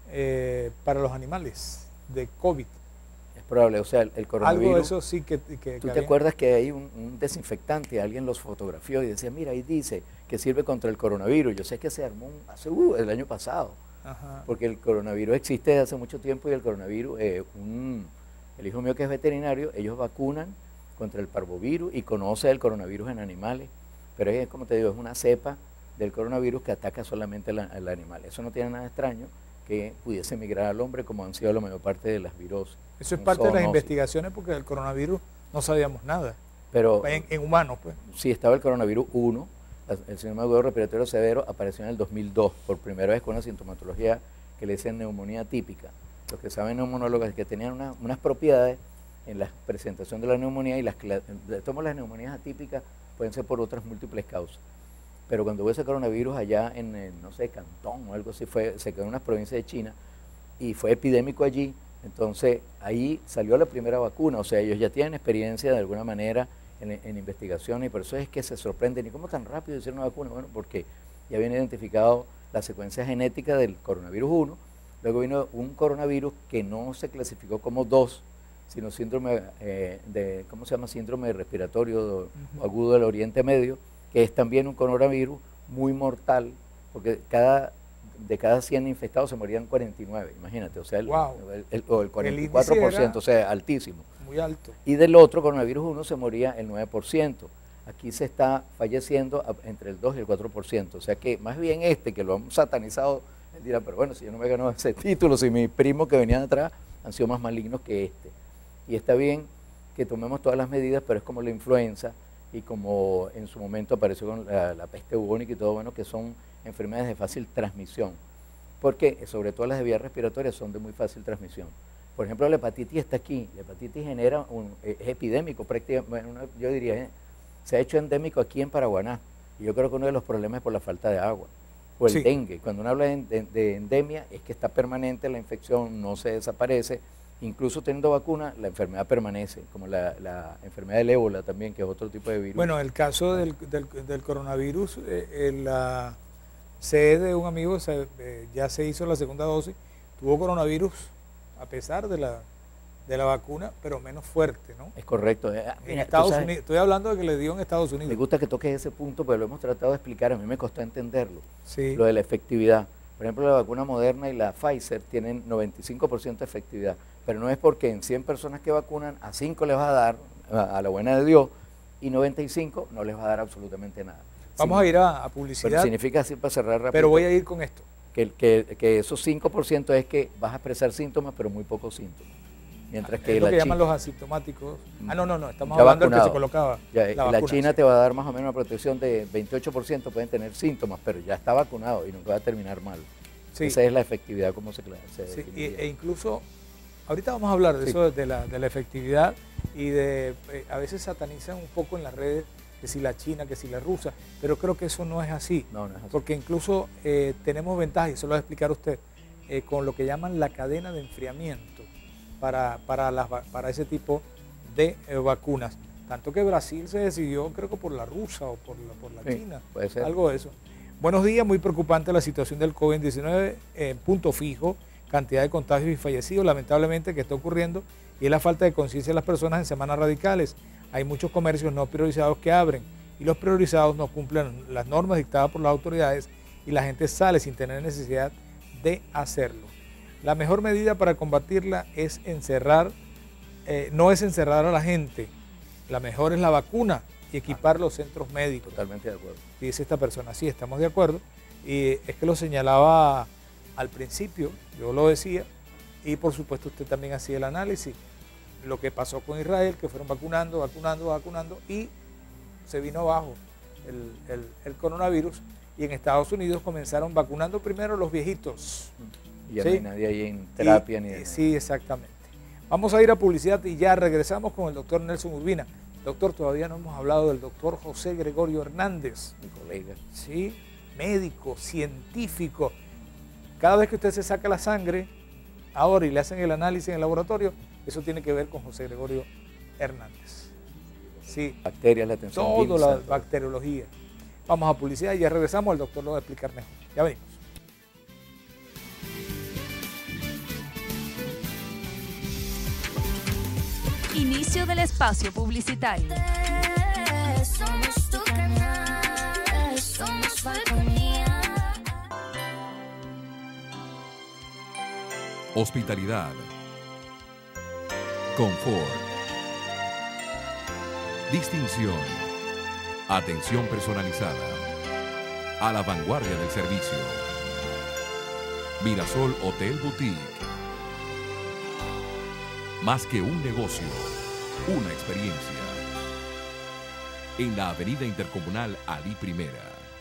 eh, para los animales de COVID. Es probable, o sea, el, el coronavirus... Algo de eso sí que... que ¿Tú que te acuerdas que hay un, un desinfectante, alguien los fotografió y decía, mira, ahí dice que sirve contra el coronavirus? Yo sé que se armó un, hace, uh, el año pasado, Ajá. porque el coronavirus existe desde hace mucho tiempo y el coronavirus, eh, un, el hijo mío que es veterinario, ellos vacunan contra el parvovirus y conoce el coronavirus en animales, pero es como te digo, es una cepa del coronavirus que ataca solamente al, al animal. Eso no tiene nada extraño que pudiese migrar al hombre como han sido la mayor parte de las viroses. Eso es parte de las investigaciones porque del coronavirus no sabíamos nada. Pero en, en humanos, pues. Sí, estaba el coronavirus uno, el síndrome agudo respiratorio severo apareció en el dos mil dos, por primera vez con una sintomatología que le decían neumonía típica. Los que saben neumonólogos es que tenían una, unas propiedades en la presentación de la neumonía y las, todas las neumonías atípicas pueden ser por otras múltiples causas. Pero cuando hubo ese coronavirus allá en, en no sé, Cantón o algo así, fue, se quedó en unas provincias de China y fue epidémico allí, entonces ahí salió la primera vacuna, o sea, ellos ya tienen experiencia de alguna manera en, en investigaciones y por eso es que se sorprenden. ¿Y cómo tan rápido hicieron una vacuna? Bueno, porque ya habían identificado la secuencia genética del coronavirus uno, luego vino un coronavirus que no se clasificó como dos, sino síndrome eh, de, ¿cómo se llama? Síndrome respiratorio uh-huh. agudo del Oriente Medio, que es también un coronavirus muy mortal, porque cada, de cada cien infectados se morían cuarenta y nueve, imagínate, o sea, el, wow. el, el, o el cuarenta y cuatro por ciento, o sea, altísimo. Muy alto. Y del otro coronavirus uno se moría el nueve por ciento. Aquí se está falleciendo entre el dos y el cuatro por ciento, o sea que más bien este, que lo han satanizado, él dirá, pero bueno, si yo no me ganó ese título, si mis primos que venían atrás han sido más malignos que este. Y está bien que tomemos todas las medidas, pero es como la influenza, y como en su momento apareció con la, la peste bubónica y todo, bueno, que son enfermedades de fácil transmisión. porque sobre todo las de vías respiratorias son de muy fácil transmisión. Por ejemplo, la hepatitis está aquí. La hepatitis genera un, es epidémico prácticamente, bueno, yo diría, eh, se ha hecho endémico aquí en Paraguaná. Y yo creo que uno de los problemas es por la falta de agua. O el Sí. dengue. Cuando uno habla de, de- de endemia es que está permanente la infección, no se desaparece. Incluso teniendo vacuna, la enfermedad permanece, como la, la enfermedad del ébola también, que es otro tipo de virus. Bueno, el caso del, del, del coronavirus, eh, eh, la sé de un amigo, se- eh, ya se hizo la segunda dosis, tuvo coronavirus a pesar de la, de la vacuna, pero menos fuerte, ¿no? Es correcto. Eh, En mira, tú Estados sabes, Unidos, estoy hablando de que le dio en Estados me Unidos. gusta que toques ese punto, pero lo hemos tratado de explicar, a mí me costó entenderlo. Sí. Lo de la efectividad. Por ejemplo, la vacuna Moderna y la Pfizer tienen noventa y cinco por ciento de efectividad, pero no es porque en cien personas que vacunan, a cinco les va a dar, a, a la buena de Dios, y noventa y cinco no les va a dar absolutamente nada. Vamos Sí, a ir a, a pero publicidad, significa así para cerrar rápido. pero voy a ir con esto. que, que, que esos cinco por ciento es que vas a expresar síntomas, pero muy pocos síntomas. Mientras que Es lo la que llaman chi- los asintomáticos. Ah, no, no, no, estamos ya hablando del que vacunado. se colocaba Ya, la la vacuna, China sí. te va a dar más o menos una protección de veintiocho por ciento, pueden tener síntomas, pero ya está vacunado y nunca va a terminar mal. Sí. Esa es la efectividad, como se, cla- se Sí, y- definiría. e incluso, ahorita vamos a hablar de Sí. eso, de la, de la efectividad y de, eh, a veces satanizan un poco en las redes que si la china, que si la rusa, pero creo que eso no es así, No, no es así. porque incluso eh, tenemos ventajas, y eso lo va a explicar usted, eh, con lo que llaman la cadena de enfriamiento para, para, las, va- para ese tipo de eh, vacunas. Tanto que Brasil se decidió, creo que por la rusa o por la, por la Sí, china, puede ser. algo de eso. Buenos días, muy preocupante la situación del COVID diecinueve en punto fijo, cantidad de contagios y fallecidos, lamentablemente, que está ocurriendo, y es la falta de conciencia de las personas en semanas radicales. Hay muchos comercios no priorizados que abren, y los priorizados no cumplen las normas dictadas por las autoridades, y la gente sale sin tener necesidad de hacerlo. La mejor medida para combatirla es encerrar, eh, no es encerrar a la gente, la mejor es la vacuna y equipar los centros médicos. Totalmente de acuerdo. Dice esta persona, sí, estamos de acuerdo. Y es que lo señalaba al principio, yo lo decía, y por supuesto usted también hacía el análisis. Lo que pasó con Israel, que fueron vacunando, vacunando, vacunando, y se vino abajo el, el- el coronavirus. Y en Estados Unidos comenzaron vacunando primero los viejitos. Y ya Sí. no hay nadie ahí en terapia Y- ni y de Sí, exactamente. Vamos a ir a publicidad y ya regresamos con el doctor Nelson Urbina. Doctor, todavía no hemos hablado del doctor José Gregorio Hernández. mi colega. Sí, médico, científico. Cada vez que usted se saca la sangre, ahora y le hacen el análisis en el laboratorio, eso tiene que ver con José Gregorio Hernández. Sí, Bacterias, la atención. toda la Wilson. bacteriología. Vamos a publicidad y ya regresamos, el doctor lo va a explicar mejor. Ya venimos. Inicio del espacio publicitario. Somos tu canal, somos Falconía. Hospitalidad. Confort. Distinción. Atención personalizada. A la vanguardia del servicio. Mirasol Hotel Boutique. Más que un negocio, una experiencia. En la Avenida Intercomunal Ali Primera.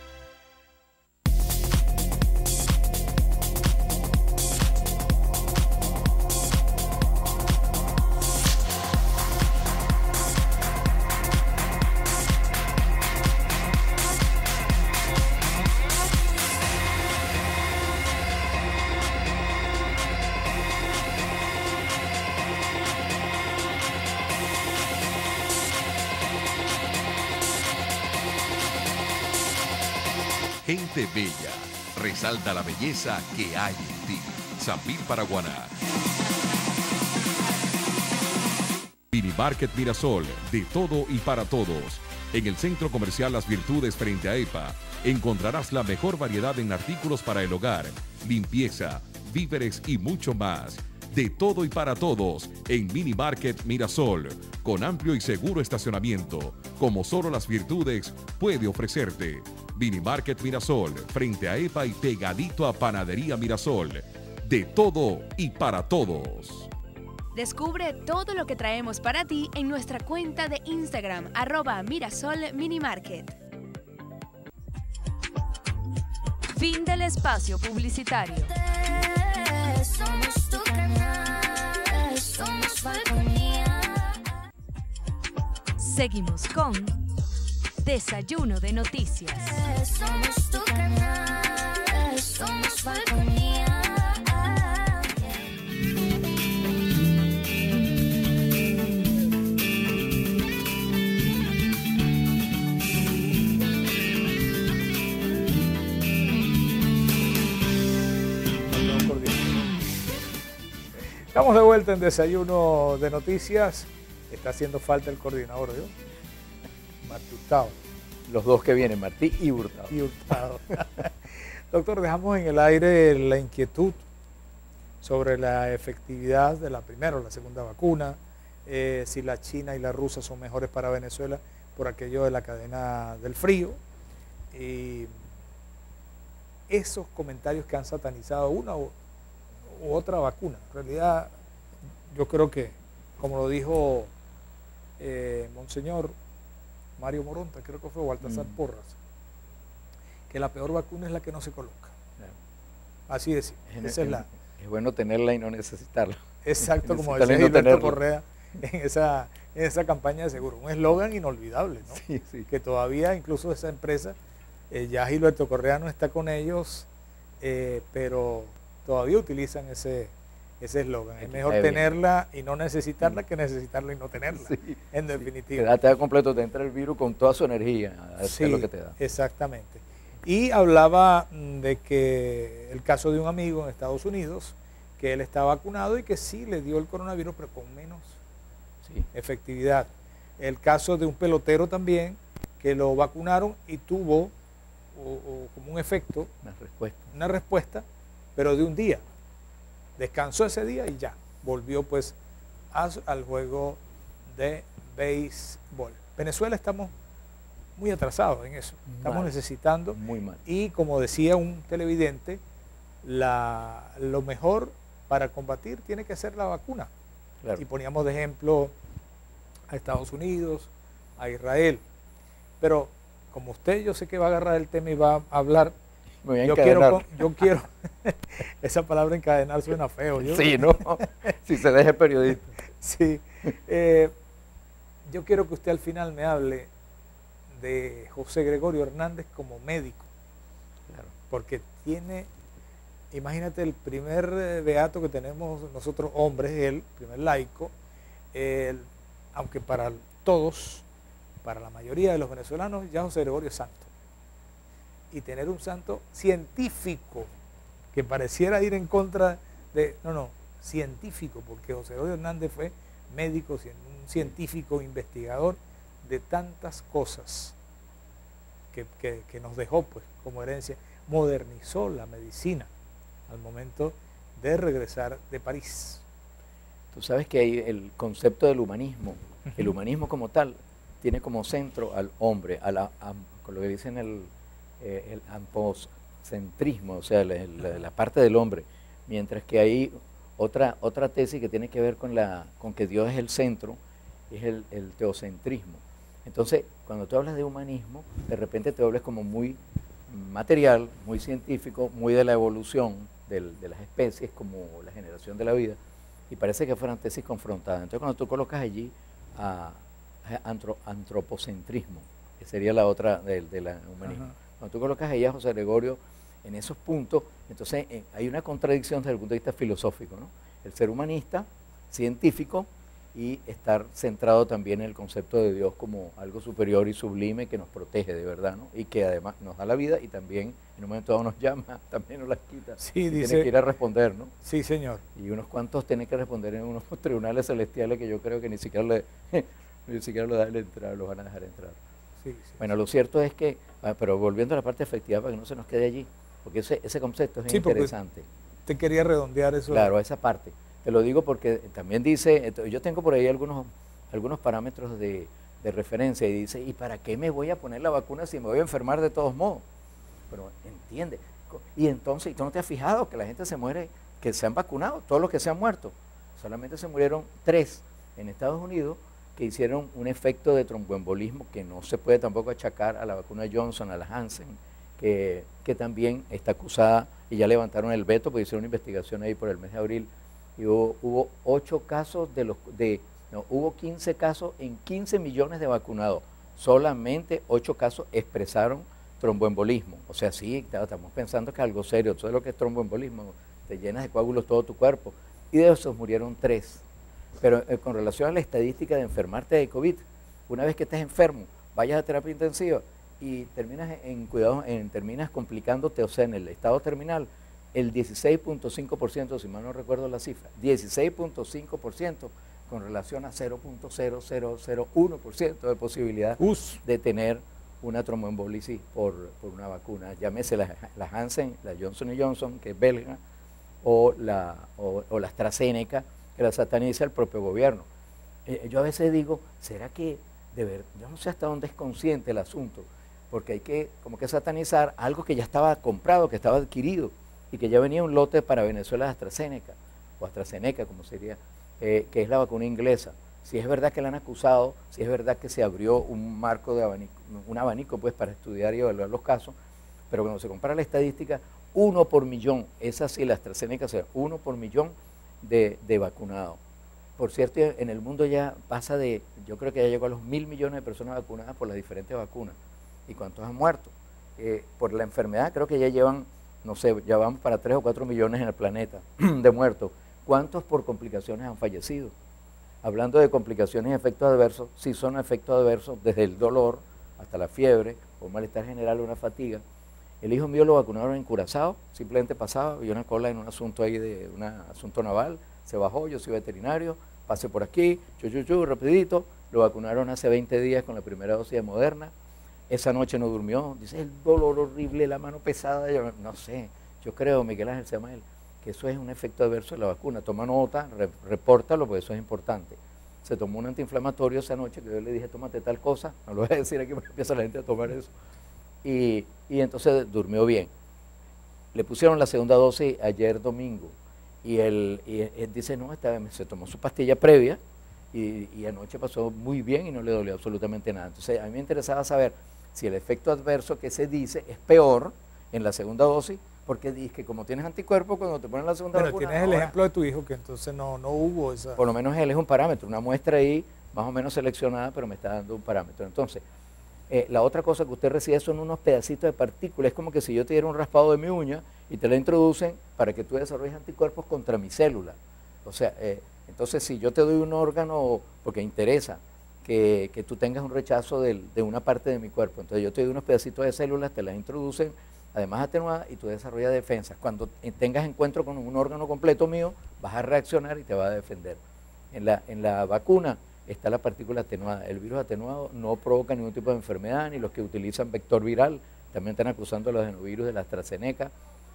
Gente bella, resalta la belleza que hay en ti. Sambil Paraguaná. Mini Market Mirasol, de todo y para todos. En el Centro Comercial Las Virtudes frente a E P A, encontrarás la mejor variedad en artículos para el hogar, limpieza, víveres y mucho más. De todo y para todos en Mini Market Mirasol, con amplio y seguro estacionamiento, como solo Las Virtudes puede ofrecerte. Mini Market Mirasol, frente a E P A y pegadito a Panadería Mirasol. De todo y para todos. Descubre todo lo que traemos para ti en nuestra cuenta de Instagram, arroba Mirasol Minimarket. Fin del espacio publicitario. Somos tu canal, somos Falconía. Seguimos con Desayuno de Noticias. Somos tu canal, somos Falconía. Estamos de vuelta en Desayuno de Noticias. Está haciendo falta el coordinador, ¿no? Martí Hurtado. Los dos que vienen, Martí y Hurtado. Y Hurtado. Doctor, dejamos en el aire la inquietud sobre la efectividad de la primera o la segunda vacuna, eh, si la china y la rusa son mejores para Venezuela por aquello de la cadena del frío. Y esos comentarios que han satanizado una u, u otra vacuna. En realidad, yo creo que, como lo dijo eh, Monseñor Mario Moronta, creo que fue Baltasar mm. Porras, que la peor vacuna es la que no se coloca. Yeah. Así es, es, esa es, es la... Es bueno tenerla y no necesitarla. Exacto, como decía Gilberto Correa en esa, en esa campaña de seguro. Un eslogan inolvidable, ¿no? Sí, sí. Que todavía, incluso esa empresa, eh, ya Gilberto Correa no está con ellos, eh, pero todavía utilizan ese ese eslogan. Es mejor tenerla y no necesitarla que necesitarla y no tenerla, sí, en definitiva. Sí. Te da completo, te entra el virus con toda su energía, sí, es lo que te da. Exactamente. Y hablaba de que el caso de un amigo en Estados Unidos, que él está vacunado y que sí le dio el coronavirus, pero con menos sí. efectividad. El caso de un pelotero también, que lo vacunaron y tuvo o, o como un efecto, una respuesta. una respuesta, pero de un día. Descansó ese día y ya, volvió pues a, al juego de béisbol. Venezuela estamos muy atrasados en eso, estamos mal, necesitando, muy mal. Y como decía un televidente, la, lo mejor para combatir tiene que ser la vacuna. Claro. Y poníamos de ejemplo a Estados Unidos, a Israel, pero como usted yo sé que va a agarrar el tema y va a hablar, yo quiero, yo quiero, esa palabra encadenar suena feo. Yo, sí, ¿no? Si se deja el periodista. Sí. Eh, yo quiero que usted al final me hable de José Gregorio Hernández como médico. Claro. Porque tiene, imagínate el primer beato que tenemos nosotros hombres, él, primer laico, el, aunque para todos, para la mayoría de los venezolanos, ya José Gregorio es santo. Y tener un santo científico que pareciera ir en contra de, no, no, científico, porque José Gregorio Hernández fue médico, un científico, investigador de tantas cosas que, que, que nos dejó pues como herencia, modernizó la medicina al momento de regresar de París. Tú sabes que hay el concepto del humanismo, el humanismo como tal tiene como centro al hombre, a la, a, con lo que dicen el Eh, el antropocentrismo, o sea, la, la, la parte del hombre, mientras que hay otra, otra tesis que tiene que ver con, la, con que Dios es el centro, es el, el teocentrismo. Entonces, cuando tú hablas de humanismo, de repente te hablas como muy material, muy científico, muy de la evolución del, de las especies, como la generación de la vida, y parece que fueran tesis confrontadas. Entonces, cuando tú colocas allí a, a antro, antropocentrismo, que sería la otra del de la humanismo, ajá. Cuando tú colocas ahí a José Gregorio en esos puntos, entonces eh, hay una contradicción desde el punto de vista filosófico, ¿no? El ser humanista, científico, y estar centrado también en el concepto de Dios como algo superior y sublime que nos protege de verdad, ¿no? Y que además nos da la vida y también en un momento dado nos llama, también nos las quita. Sí, y dice, tiene que ir a responder, ¿no? Sí, señor. Y unos cuantos tienen que responder en unos tribunales celestiales que yo creo que ni siquiera le, ni siquiera lo, dan entrar, los van a dejar entrar. Sí, sí, bueno, sí. Lo cierto es que, ah, pero volviendo a la parte efectiva para que no se nos quede allí, porque ese, ese concepto es sí, interesante. Te quería redondear eso. Claro, esa parte. Te lo digo porque también dice, yo tengo por ahí algunos, algunos parámetros de, de referencia y dice, ¿y para qué me voy a poner la vacuna si me voy a enfermar de todos modos? Pero entiende. Y entonces, ¿tú no te has fijado que la gente se muere, que se han vacunado, todos los que se han muerto? Solamente se murieron tres en Estados Unidos que hicieron un efecto de tromboembolismo que no se puede tampoco achacar a la vacuna Johnson, a la Hansen, que, que también está acusada y ya levantaron el veto porque hicieron una investigación ahí por el mes de abril y hubo, hubo ocho casos de los de no, hubo quince casos en quince millones de vacunados, solamente ocho casos expresaron tromboembolismo, o sea, sí, estamos pensando que es algo serio, todo lo que es tromboembolismo, te llenas de coágulos todo tu cuerpo, y de esos murieron tres, pero eh, con relación a la estadística de enfermarte de COVID, una vez que estés enfermo, vayas a terapia intensiva, y terminas en cuidado, en, terminas complicándote, o sea, en el estado terminal, el dieciséis punto cinco por ciento, si mal no recuerdo la cifra, dieciséis punto cinco por ciento con relación a cero punto cero cero cero uno por ciento de posibilidad Us. de tener una tromboembolisis por, por una vacuna, llámese la, la Hansen, la Johnson y Johnson, que es belga, o la, o, o la AstraZeneca, que la sataniza el propio gobierno. Eh, yo a veces digo, ¿será que de ver, yo no sé hasta dónde es consciente el asunto, porque hay que como que satanizar algo que ya estaba comprado, que estaba adquirido, y que ya venía un lote para Venezuela de AstraZeneca, o AstraZeneca como sería, eh, que es la vacuna inglesa. Si es verdad que la han acusado, si es verdad que se abrió un marco de abanico, un abanico pues para estudiar y evaluar los casos, pero cuando se compara la estadística, uno por millón, es así, la AstraZeneca, o sea, uno por millón de, de vacunados. Por cierto, en el mundo ya pasa de, yo creo que ya llegó a los mil millones de personas vacunadas por las diferentes vacunas. ¿Y cuántos han muerto? Eh, por la enfermedad creo que ya llevan, no sé, ya vamos para tres o cuatro millones en el planeta de muertos. ¿Cuántos por complicaciones han fallecido? Hablando de complicaciones y efectos adversos, sí son efectos adversos desde el dolor hasta la fiebre, o malestar general o una fatiga. El hijo mío lo vacunaron en Curazao, simplemente pasaba, vio una cola en un asunto ahí de un asunto naval, se bajó, yo soy veterinario, pasé por aquí, chu, chu, chu, rapidito, lo vacunaron hace veinte días con la primera dosis de Moderna, esa noche no durmió, dice, el dolor horrible, la mano pesada, yo, no sé, yo creo, Miguel Ángel se llama él, que eso es un efecto adverso de la vacuna, toma nota, re, repórtalo, porque eso es importante. Se tomó un antiinflamatorio esa noche, que yo le dije, tómate tal cosa, no lo voy a decir aquí porque empieza la gente a tomar eso, y, y entonces durmió bien. Le pusieron la segunda dosis ayer domingo, y él, y él dice, no, esta vez se tomó su pastilla previa, y, y anoche pasó muy bien y no le dolió absolutamente nada. Entonces a mí me interesaba saber si el efecto adverso que se dice es peor en la segunda dosis, porque dice que como tienes anticuerpos, cuando te ponen la segunda Pero vacuna... tienes el ahora, ejemplo de tu hijo, que entonces no, no hubo esa... Por lo menos él es un parámetro, una muestra ahí más o menos seleccionada, pero me está dando un parámetro. Entonces, eh, la otra cosa que usted recibe son unos pedacitos de partículas, es como que si yo te diera un raspado de mi uña y te la introducen para que tú desarrolles anticuerpos contra mi célula. O sea, eh, entonces si yo te doy un órgano, porque interesa que, que tú tengas un rechazo del, de una parte de mi cuerpo, entonces yo te doy unos pedacitos de células, te las introducen, además atenuadas, y tú desarrollas defensas. Cuando tengas encuentro con un órgano completo mío, vas a reaccionar y te vas a defender. En la, en la vacuna está la partícula atenuada. El virus atenuado no provoca ningún tipo de enfermedad, ni los que utilizan vector viral, también están acusando los adenovirus de la AstraZeneca.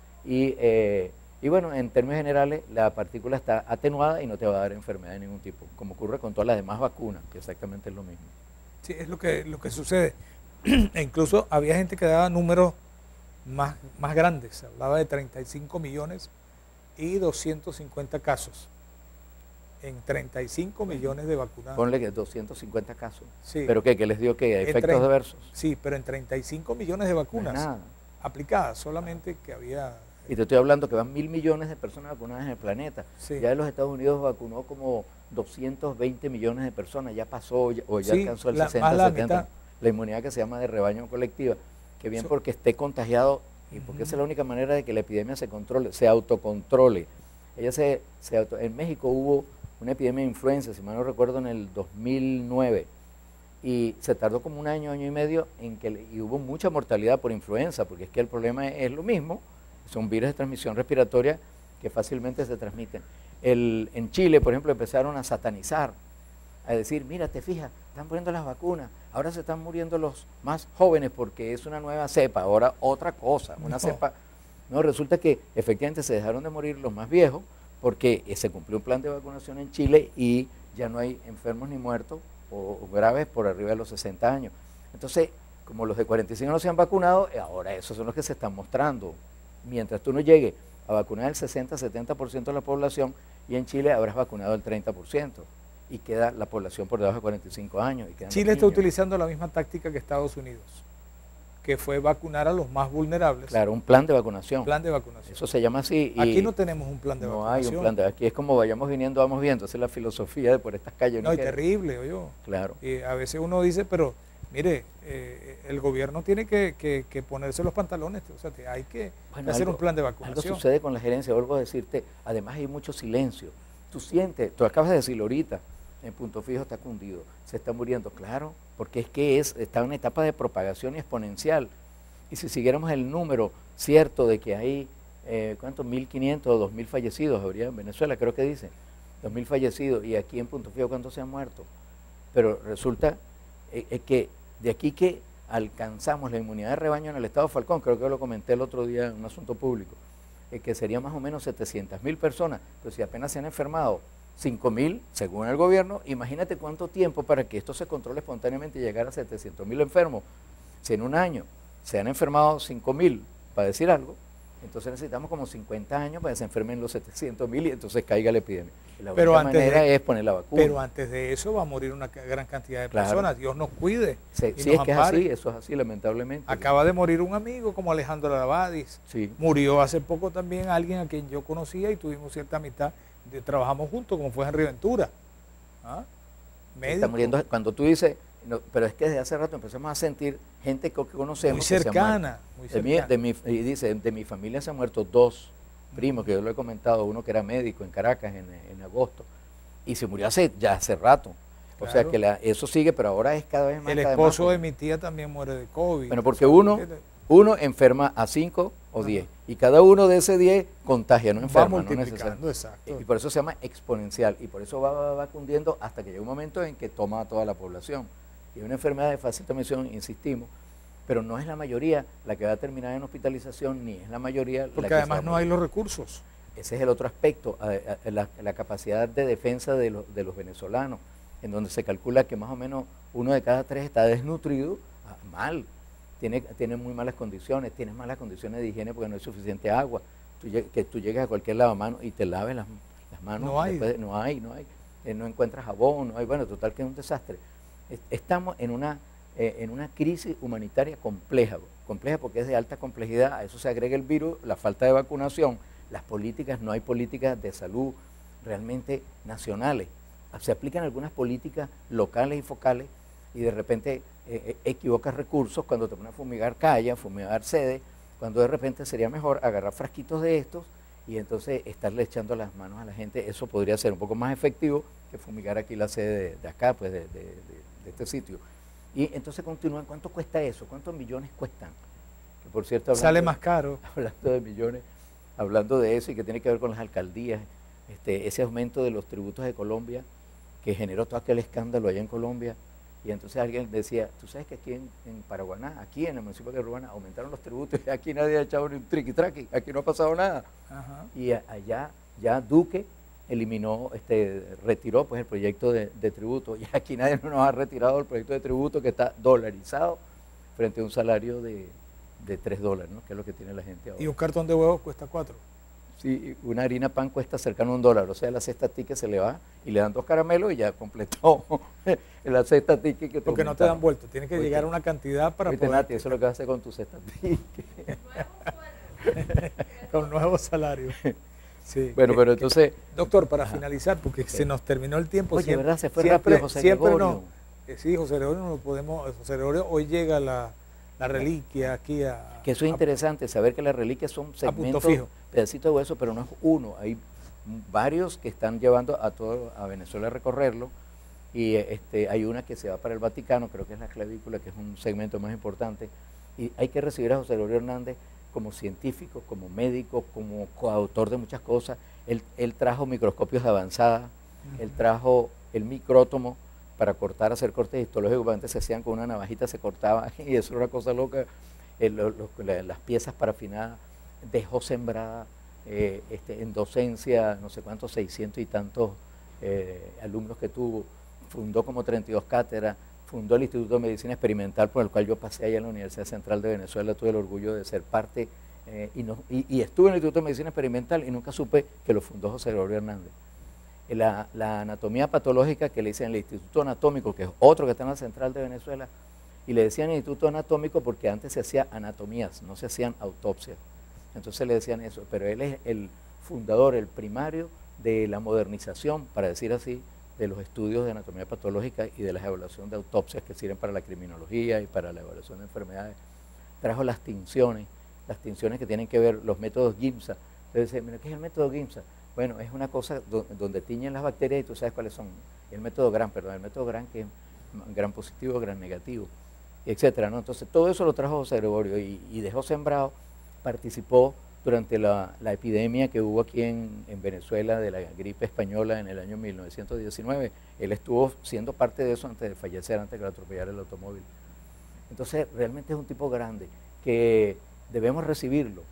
Y, eh, y bueno, en términos generales, la partícula está atenuada y no te va a dar enfermedad de ningún tipo, como ocurre con todas las demás vacunas, que exactamente es lo mismo. Sí, es lo que, lo que sucede. E incluso había gente que daba números más, más grandes, se hablaba de treinta y cinco millones y doscientos cincuenta casos en treinta y cinco millones de vacunados. Ponle que doscientos cincuenta casos. Sí. ¿Pero qué? ¿Qué les dio? ¿Qué? ¿Efectos tre- adversos? Sí, pero en treinta y cinco millones de vacunas No es nada. aplicadas, solamente que había... Y te estoy hablando que van mil millones de personas vacunadas en el planeta. Sí. Ya en los Estados Unidos vacunó como doscientos veinte millones de personas, ya pasó ya- o ya Sí, alcanzó el la- sesenta, más la setenta. mitad. La inmunidad que se llama de rebaño colectiva. Que bien So- porque esté contagiado y porque esa es la única manera de que la epidemia se controle, se autocontrole. Ella se, se auto- en México hubo una epidemia de influenza, si mal no recuerdo, en el dos mil nueve. Y se tardó como un año, año y medio, en que le- y hubo mucha mortalidad por influenza, porque es que el problema es, es lo mismo, son virus de transmisión respiratoria que fácilmente se transmiten. El, en Chile, por ejemplo, empezaron a satanizar, a decir, mira, te fijas, están poniendo las vacunas, ahora se están muriendo los más jóvenes porque es una nueva cepa, ahora otra cosa, una No. cepa. No, resulta que efectivamente se dejaron de morir los más viejos porque eh, se cumplió un plan de vacunación en Chile y ya no hay enfermos ni muertos o, o graves por arriba de los sesenta años. Entonces, como los de cuarenta y cinco no se han vacunado, eh, ahora esos son los que se están mostrando. Mientras tú no llegues a vacunar el sesenta, setenta por ciento de la población, y en Chile habrás vacunado el treinta por ciento, y queda la población por debajo de cuarenta y cinco años. Y quedan los Chile está niños. utilizando la misma táctica que Estados Unidos. que fue vacunar a los más vulnerables. Claro, un plan de vacunación. Plan de vacunación. Eso se llama así. Y aquí no tenemos un plan de no vacunación. No hay un plan de Aquí es como vayamos viniendo, vamos viendo. Esa es la filosofía de por estas calles. No, y terrible, oye. Claro. Y a veces uno dice, pero mire, eh, el gobierno tiene que, que, que ponerse los pantalones, o sea, que hay que bueno, hacer algo, un plan de vacunación. Algo sucede con la gerencia, vuelvo a decirte, además hay mucho silencio. Tú sientes, tú acabas de decirlo ahorita, en Punto Fijo está cundido, se está muriendo, claro, porque es que es, está en una etapa de propagación exponencial. Y si siguiéramos el número cierto de que hay, eh, ¿cuántos? mil quinientos o dos mil fallecidos habría en Venezuela, creo que dice, dos mil fallecidos, y aquí en Punto Fijo, ¿cuántos se han muerto? Pero resulta eh, eh, que de aquí que alcanzamos la inmunidad de rebaño en el estado Falcón, creo que lo comenté el otro día en un asunto público, eh, que sería más o menos setecientas mil personas, pero si apenas se han enfermado cinco mil, según el gobierno, imagínate cuánto tiempo para que esto se controle espontáneamente y llegar a setecientos mil enfermos. Si en un año se han enfermado cinco mil, para decir algo, entonces necesitamos como cincuenta años para que se enfermen los setecientos mil y entonces caiga la epidemia. La pero única antes manera de, es poner la vacuna. Pero antes de eso va a morir una gran cantidad de claro. personas. Dios nos cuide. Sí, y sí nos es que ampare. es así, eso es así, lamentablemente. Acaba de morir un amigo como Alejandro Lavadis. Sí. Murió hace poco también alguien a quien yo conocía y tuvimos cierta amistad. De, trabajamos juntos, como fue Henry Ventura. ¿Ah? Está muriendo, cuando tú dices, no, pero es que desde hace rato empezamos a sentir gente que conocemos. Muy cercana. Muy de cercana. Mi, de mi, y dice, de mi familia se han muerto dos primos, que yo lo he comentado, uno que era médico en Caracas en, en agosto, y se murió hace ya hace rato. O claro. sea que la, eso sigue, pero ahora es cada vez más. El esposo más, de mi tía también muere de COVID. Bueno, porque uno, uno enferma a cinco o diez, y cada uno de ese diez contagia, no enferma. Va multiplicando, no exacto. Y por eso se llama exponencial, y por eso va, va, va cundiendo hasta que llega un momento en que toma a toda la población. Y es una enfermedad de fácil transmisión, insistimos, pero no es la mayoría la que va a terminar en hospitalización, ni es la mayoría porque la que además no hay los recursos. Ese es el otro aspecto, la, la capacidad de defensa de los, de los venezolanos, en donde se calcula que más o menos uno de cada tres está desnutrido, mal, tiene, tiene muy malas condiciones, tiene malas condiciones de higiene porque no hay suficiente agua, tú, que tú llegues a cualquier lavamanos y te laves las, las manos, no hay, después, no hay, no hay, eh, no encuentras jabón, no hay, bueno, total que es un desastre. Estamos en una, eh, en una crisis humanitaria compleja, compleja porque es de alta complejidad, a eso se agrega el virus, la falta de vacunación, las políticas, no hay políticas de salud realmente nacionales, se aplican algunas políticas locales y focales y de repente eh, equivocas recursos cuando te pones a fumigar calles, fumigar sedes, cuando de repente sería mejor agarrar frasquitos de estos y entonces estarle echando las manos a la gente, eso podría ser un poco más efectivo que fumigar aquí la sede de, de acá, pues de, de, de, de este sitio. Y entonces continúan, ¿cuánto cuesta eso? ¿Cuántos millones cuestan? Que por cierto, sale más caro. Hablando de millones, hablando de eso y que tiene que ver con las alcaldías, este, ese aumento de los tributos de Colombia que generó todo aquel escándalo allá en Colombia, y entonces alguien decía, tú sabes que aquí en, en Paraguaná, aquí en el municipio de Ruana, aumentaron los tributos y aquí nadie ha echado ni un triqui-traqui, aquí no ha pasado nada. Ajá. Y a, allá ya Duque eliminó, este, retiró pues el proyecto de, de tributo, y aquí nadie nos ha retirado el proyecto de tributo que está dolarizado frente a un salario de, de tres dólares, ¿no? Que es lo que tiene la gente ahora. Y un cartón de huevos cuesta cuatro. Sí, una harina pan cuesta cercano a un dólar, o sea, la cesta ticket se le va y le dan dos caramelos y ya completó la cesta ticket que te Porque no te dan vuelto, tiene que Oye, llegar a una cantidad para poder... Nati, eso es lo que vas a hacer con tu cesta ticket. Con nuevos salarios. Sí. Bueno, pero entonces... Doctor, para ajá, finalizar, porque okay. se nos terminó el tiempo. Oye, siempre, ¿verdad? Se fue siempre, rápido José siempre Gregorio. No. Eh, sí, José Gregorio, no podemos, José Gregorio, hoy llega la, la reliquia aquí a... Que eso es interesante, saber que las reliquias son segmentos, pedacitos de hueso, pero no es uno, hay varios que están llevando a todo a Venezuela a recorrerlo, y este, hay una que se va para el Vaticano, creo que es la clavícula, que es un segmento más importante, y hay que recibir a José Gregorio Hernández como científico, como médico, como coautor de muchas cosas. Él, él trajo microscopios de avanzada, uh-huh. él trajo el micrótomo para cortar, hacer cortes histológicos, antes se hacían con una navajita, se cortaba, y eso era una cosa loca. Eh, lo, lo, la, las piezas parafinadas, dejó sembrada eh, este, en docencia, no sé cuántos, seiscientos y tantos eh, alumnos que tuvo, fundó como treinta y dos cátedras, fundó el Instituto de Medicina Experimental, por el cual yo pasé allá en la Universidad Central de Venezuela, tuve el orgullo de ser parte, eh, y, no, y, y estuve en el Instituto de Medicina Experimental y nunca supe que lo fundó José Gregorio Hernández. La, la anatomía patológica que le hice en el Instituto Anatómico, que es otro que está en la Central de Venezuela, Y le decían instituto anatómico porque antes se hacían anatomías, no se hacían autopsias. Entonces le decían eso, pero él es el fundador, el primario de la modernización, para decir así, de los estudios de anatomía patológica y de la evaluación de autopsias que sirven para la criminología y para la evaluación de enfermedades. Trajo las tinciones, las tinciones que tienen que ver, los métodos GIMSA. Entonces, mira, ¿qué es el método GIMSA? Bueno, es una cosa do, donde tiñen las bacterias y tú sabes cuáles son. El método Gram, perdón, el método Gram, que es Gram positivo, Gram negativo, etcétera, ¿no? Entonces, todo eso lo trajo José Gregorio y, y dejó sembrado, participó durante la, la epidemia que hubo aquí en, en Venezuela de la gripe española en el año mil novecientos diecinueve. Él estuvo siendo parte de eso antes de fallecer, antes de que lo atropellara el automóvil. Entonces, realmente es un tipo grande que debemos recibirlo.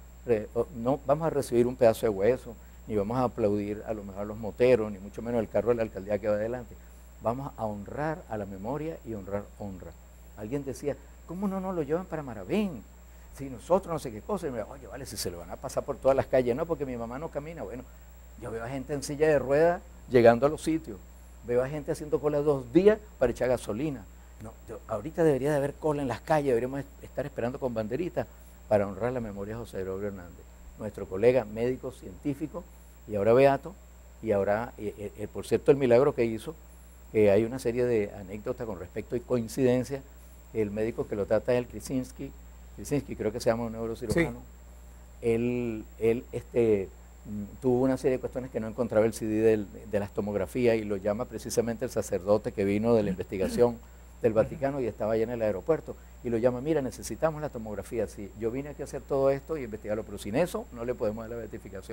No vamos a recibir un pedazo de hueso, ni vamos a aplaudir a lo mejor a los moteros, ni mucho menos el carro de la alcaldía que va adelante. Vamos a honrar a la memoria y honrar honra. Alguien decía, ¿cómo no nos lo llevan para Maravén? Si nosotros no sé qué cosa, y me digo, oye, vale, si se lo van a pasar por todas las calles, no, porque mi mamá no camina. Bueno, yo veo a gente en silla de ruedas llegando a los sitios, veo a gente haciendo cola dos días para echar gasolina. No, yo, ahorita debería de haber cola en las calles, deberíamos estar esperando con banderitas para honrar la memoria de José Gregorio Hernández, nuestro colega médico, científico, y ahora beato, y ahora, eh, eh, por cierto, el milagro que hizo, que hay una serie de anécdotas con respecto y coincidencias. El médico que lo trata es el Krasinski, Krasinski creo que se llama un neurocirujano. Sí. Él, él este, tuvo una serie de cuestiones que no encontraba el C D del, de las tomografías y lo llama precisamente el sacerdote que vino de la investigación del Vaticano y estaba allá en el aeropuerto y lo llama, mira, necesitamos la tomografía, sí, yo vine aquí a hacer todo esto y investigarlo, pero sin eso no le podemos dar la beatificación.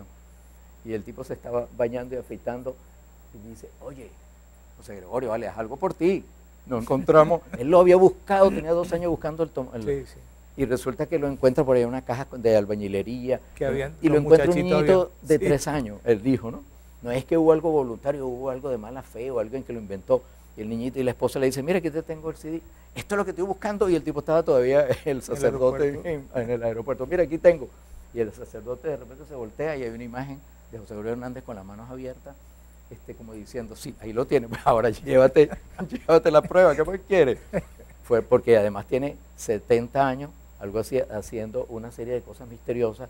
Y el tipo se estaba bañando y afeitando y dice, oye, José Gregorio, vale, haz algo por ti. No encontramos, él lo había buscado, tenía dos años buscando el, tom, el sí, sí. Y resulta que lo encuentra por ahí en una caja de albañilería que habían, y lo encuentra un niñito habían, de sí. tres años, él dijo, ¿no? No es que hubo algo voluntario, hubo algo de mala fe o alguien que lo inventó. Y el niñito y la esposa le dicen, mira, aquí te tengo el C D, esto es lo que estoy buscando, y el tipo estaba todavía, el sacerdote en, en el aeropuerto, mira, aquí tengo. Y el sacerdote de repente se voltea y hay una imagen de José Gregorio Hernández con las manos abiertas, este, como diciendo, sí, ahí lo tiene, pues ahora llévate, llévate la prueba, ¿qué más quieres? Fue porque además tiene setenta años, algo así, haciendo una serie de cosas misteriosas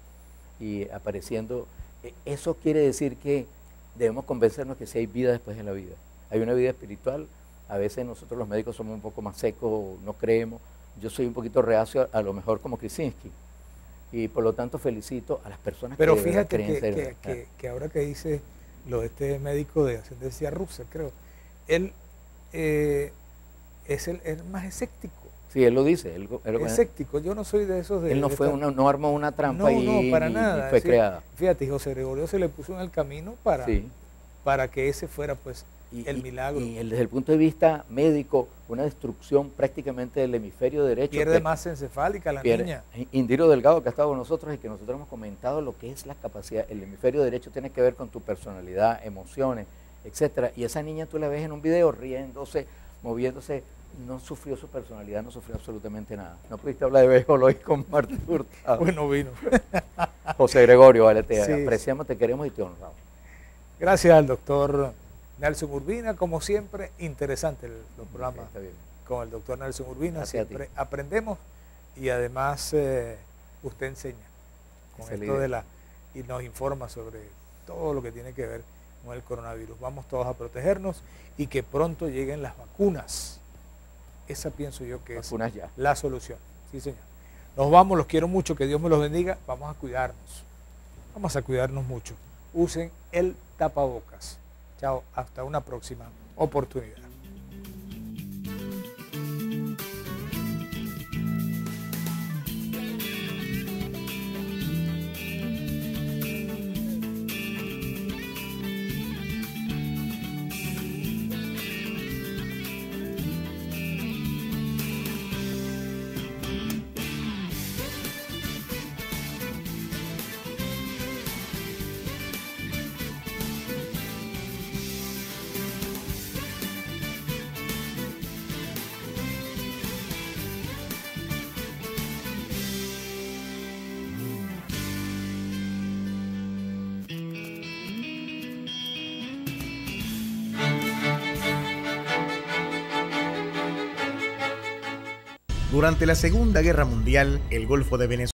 y apareciendo. Eso quiere decir que debemos convencernos que sí hay vida después de la vida. Hay una vida espiritual. A veces nosotros los médicos somos un poco más secos, no creemos. Yo soy un poquito reacio, a lo mejor como Krasinski. Y por lo tanto felicito a las personas Pero que fíjate creen que, ser. que, que, que ahora que dice lo de este médico de ascendencia rusa, creo, él eh, es el es más escéptico. Sí, él lo dice. Él, él, escéptico, yo no soy de esos de... Él no, de fue esta... una, no armó una trampa no, y, no, para y, nada. y fue sí, creada. Fíjate, José Gregorio se le puso en el camino para, sí. para que ese fuera pues y, el y, milagro. Y desde el punto de vista médico, una destrucción prácticamente del hemisferio derecho. Pierde masa encefálica la pierde, niña. Indiro Delgado, que ha estado con nosotros y que nosotros hemos comentado lo que es la capacidad. El hemisferio derecho tiene que ver con tu personalidad, emociones, etcétera. Y esa niña tú la ves en un video riéndose, moviéndose. No sufrió su personalidad, no sufrió absolutamente nada. No pudiste hablar de béisbol hoy con Martín Hurtado. Bueno, vino. José Gregorio, vale, te sí, apreciamos, te queremos y te honramos. Gracias al doctor Nelson Urbina, como siempre, interesante el, los programas okay, con el doctor Nelson Urbina. Gracias siempre aprendemos y además eh, usted enseña con esto idea. de la y nos informa sobre todo lo que tiene que ver con el coronavirus. Vamos todos a protegernos y que pronto lleguen las vacunas. Esa pienso yo que vacunas es ya. la solución. Sí, señor. Nos vamos, los quiero mucho, que Dios me los bendiga. Vamos a cuidarnos. Vamos a cuidarnos mucho. Usen el tapabocas. Chao, hasta una próxima oportunidad. Durante la Segunda Guerra Mundial, el Golfo de Venezuela